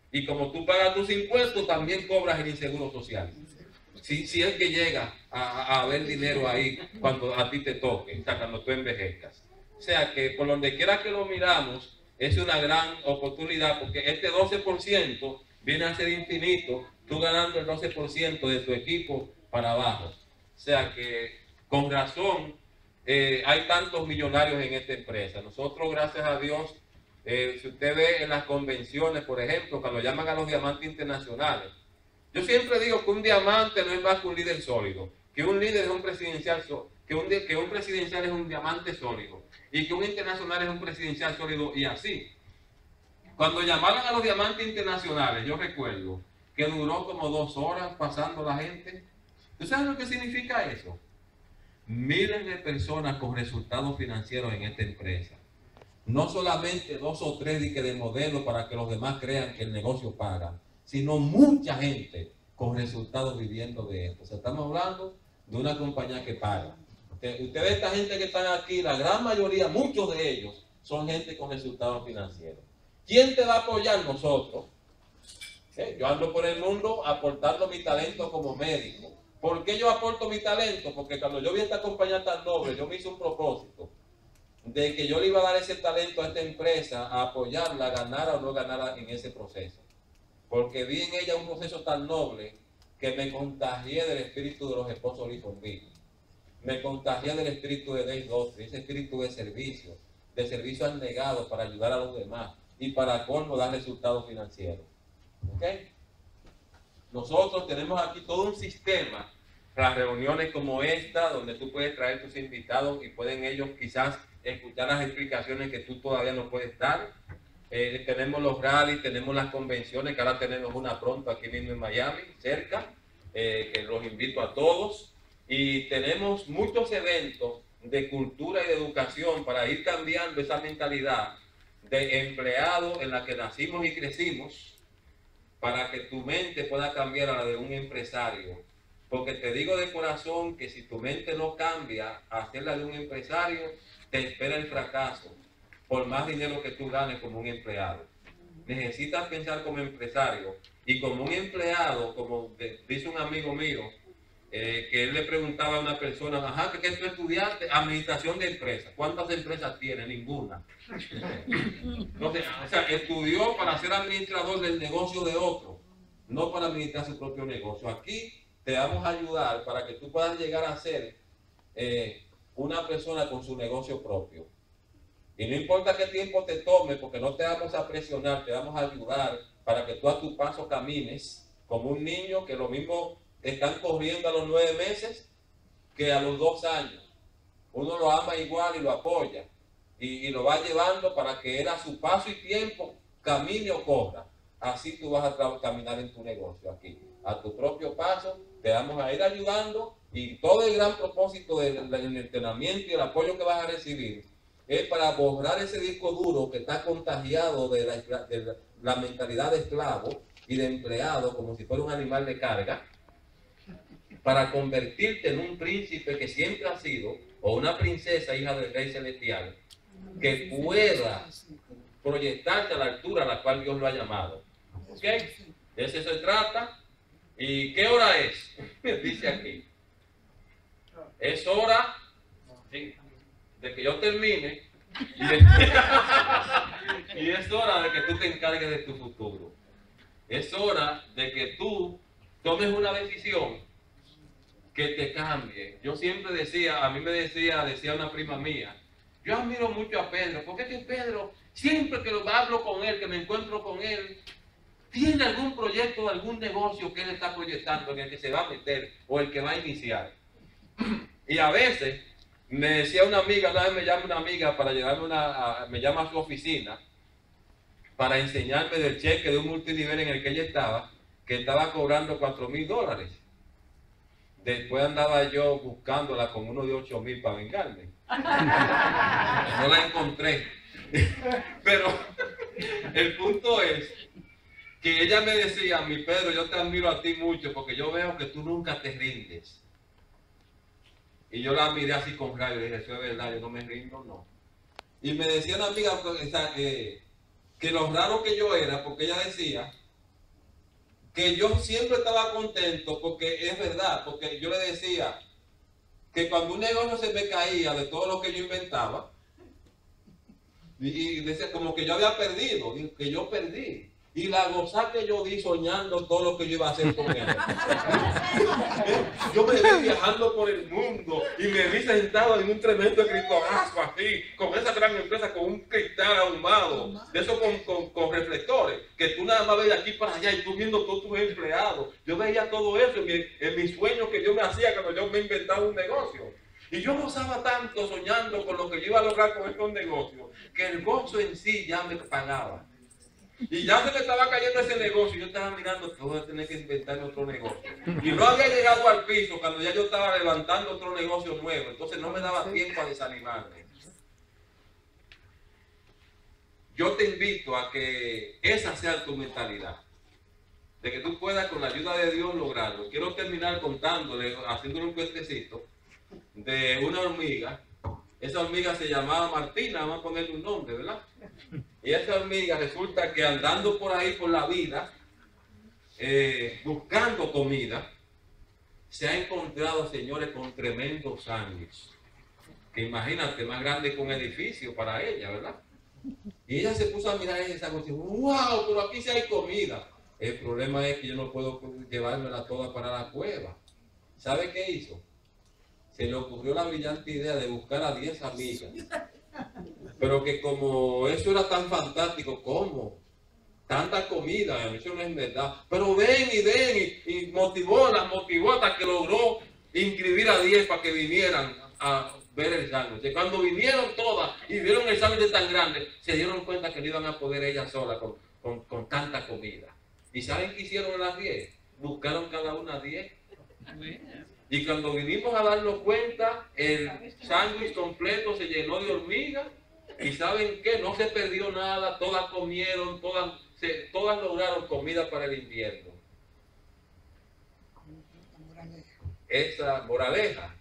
Y como tú pagas tus impuestos, también cobras el inseguro social. Si, si es que llega a, a haber dinero ahí cuando a ti te toque, o sea, cuando tú envejezcas. O sea que por donde quiera que lo miramos, es una gran oportunidad, porque este doce por ciento viene a ser infinito, tú ganando el doce por ciento de tu equipo para abajo. O sea que con razón eh, hay tantos millonarios en esta empresa. Nosotros, gracias a Dios, eh, si usted ve en las convenciones, por ejemplo, cuando llaman a los diamantes internacionales, yo siempre digo que un diamante no es más que un líder sólido, que un líder es un presidencial, que un, que un presidencial es un diamante sólido y que un internacional es un presidencial sólido y así. Cuando llamaron a los diamantes internacionales, yo recuerdo que duró como dos horas pasando la gente. ¿Tú sabes lo que significa eso? Miles de personas con resultados financieros en esta empresa. No solamente dos o tres de, de modelo para que los demás crean que el negocio paga, sino mucha gente con resultados viviendo de esto. O sea, estamos hablando de una compañía que paga. Ustedes, esta gente que están aquí, la gran mayoría, muchos de ellos, son gente con resultados financieros. ¿Quién te va a apoyar? Nosotros. ¿Sí? Yo ando por el mundo aportando mi talento como médico. ¿Por qué yo aporto mi talento? Porque cuando yo vi esta compañía tan noble, yo me hice un propósito de que yo le iba a dar ese talento a esta empresa, a apoyarla, ganara o no ganara en ese proceso. Porque vi en ella un proceso tan noble que me contagié del espíritu de los esposos Lee Fonville. Me contagié del espíritu de Dave Dotry, ese espíritu de servicio, de servicio al negado para ayudar a los demás y para colmo dar resultados financieros. ¿Ok? Nosotros tenemos aquí todo un sistema para reuniones como esta, donde tú puedes traer tus invitados y pueden ellos quizás escuchar las explicaciones que tú todavía no puedes dar. Eh, tenemos los rallies, tenemos las convenciones, que ahora tenemos una pronto aquí mismo en Miami, cerca, eh, que los invito a todos. Y tenemos muchos eventos de cultura y de educación para ir cambiando esa mentalidad de empleado en la que nacimos y crecimos, para que tu mente pueda cambiar a la de un empresario. Porque te digo de corazón que si tu mente no cambia a ser la de un empresario, te espera el fracaso, por más dinero que tú ganes como un empleado. Necesitas pensar como empresario y como un empleado, como dice un amigo mío, eh, que él le preguntaba a una persona, ajá, ¿qué, qué tú estudiaste? Administración de empresas. ¿Cuántas empresas tiene? Ninguna. Entonces, o sea, estudió para ser administrador del negocio de otro, no para administrar su propio negocio. Aquí te vamos a ayudar para que tú puedas llegar a ser eh, una persona con su negocio propio. Y no importa qué tiempo te tome, porque no te vamos a presionar, te vamos a ayudar para que tú a tu paso camines como un niño que lo mismo están corriendo a los nueve meses que a los dos años. Uno lo ama igual y lo apoya. Y, y lo va llevando para que él a su paso y tiempo camine o corra. Así tú vas a caminar en tu negocio aquí. A tu propio paso te vamos a ir ayudando y todo el gran propósito del, del entrenamiento y el apoyo que vas a recibir es para borrar ese disco duro que está contagiado de la, de la, la mentalidad de esclavo y de empleado como si fuera un animal de carga, para convertirte en un príncipe que siempre ha sido, o una princesa hija del Rey Celestial, que pueda proyectarte a la altura a la cual Dios lo ha llamado. ¿Ok? De eso se trata. ¿Y qué hora es? Dice aquí. Es hora de, de que yo termine y, de, y es hora de que tú te encargues de tu futuro. Es hora de que tú tomes una decisión que te cambie. Yo siempre decía, a mí me decía, decía una prima mía, yo admiro mucho a Pedro, porque es que Pedro, siempre que lo hablo con él, que me encuentro con él, tiene algún proyecto, algún negocio que él está proyectando en el que se va a meter o el que va a iniciar. Y a veces me decía una amiga, una vez me llama una amiga para llevarme una, a, me llama a su oficina para enseñarme del cheque de un multinivel en el que ella estaba, que estaba cobrando cuatro mil dólares. Después andaba yo buscándola con uno de ocho mil para vengarme. No la encontré. Pero el punto es que ella me decía, mi Pedro, yo te admiro a ti mucho porque yo veo que tú nunca te rindes. Y yo la miré así con rabia y dije, eso es verdad, yo no me rindo, no. Y me decía una amiga que, que lo raro que yo era, porque ella decía que yo siempre estaba contento, porque es verdad, porque yo le decía que cuando un negocio se me caía de todo lo que yo inventaba, y, y decía como que yo había perdido, que yo perdí. Y la gozada que yo di soñando todo lo que yo iba a hacer con él. Yo me vi viajando por el mundo y me vi sentado en un tremendo escritorazo así, con esa gran empresa, con un cristal ahumado, de eso con, con, con reflectores, que tú nada más ves de aquí para allá y tú viendo todos tus empleados. Yo veía todo eso en, mi, en mis sueños que yo me hacía cuando yo me inventaba un negocio. Y yo gozaba tanto soñando con lo que yo iba a lograr con estos negocios, que el gozo en sí ya me pagaba. Y ya se me estaba cayendo ese negocio, yo estaba mirando que voy a tener que inventar otro negocio. Y no había llegado al piso cuando ya yo estaba levantando otro negocio nuevo, entonces no me daba tiempo a desanimarme. Yo te invito a que esa sea tu mentalidad, de que tú puedas con la ayuda de Dios lograrlo. Quiero terminar contándole, haciéndole un cuentecito de una hormiga. Esa hormiga se llamaba Martina, vamos a ponerle un nombre, ¿verdad? Y esa hormiga resulta que andando por ahí por la vida, eh, buscando comida, se ha encontrado, señores, con tremendos sándwiches. Que imagínate, más grande que un edificio para ella, ¿verdad? Y ella se puso a mirar ese sándwich y dijo, wow, pero aquí sí hay comida. El problema es que yo no puedo llevármela toda para la cueva. ¿Sabe qué hizo? Se le ocurrió la brillante idea de buscar a diez amigas. Pero que como eso era tan fantástico, ¿cómo? Tanta comida, eso no es verdad. Pero ven y ven, y, y motivó, las motivó hasta que logró inscribir a diez para que vinieran a ver el sándwich. Cuando vinieron todas y vieron el sándwich tan grande, se dieron cuenta que no iban a poder ellas solas con, con, con tanta comida. ¿Y saben qué hicieron las diez? Buscaron cada una diez. Y cuando vinimos a darnos cuenta, el sándwich completo se llenó de hormigas. Y ¿saben qué? No se perdió nada, todas comieron, todas, se, todas lograron comida para el invierno. Esa moraleja.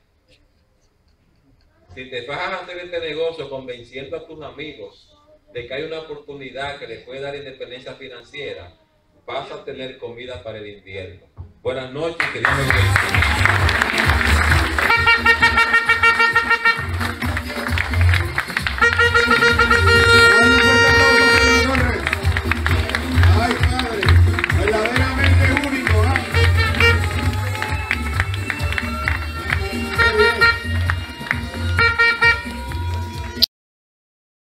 Si te vas a hacer este negocio convenciendo a tus amigos de que hay una oportunidad que les puede dar independencia financiera, vas a tener comida para el invierno. Buenas noches, que Dios me bendiga.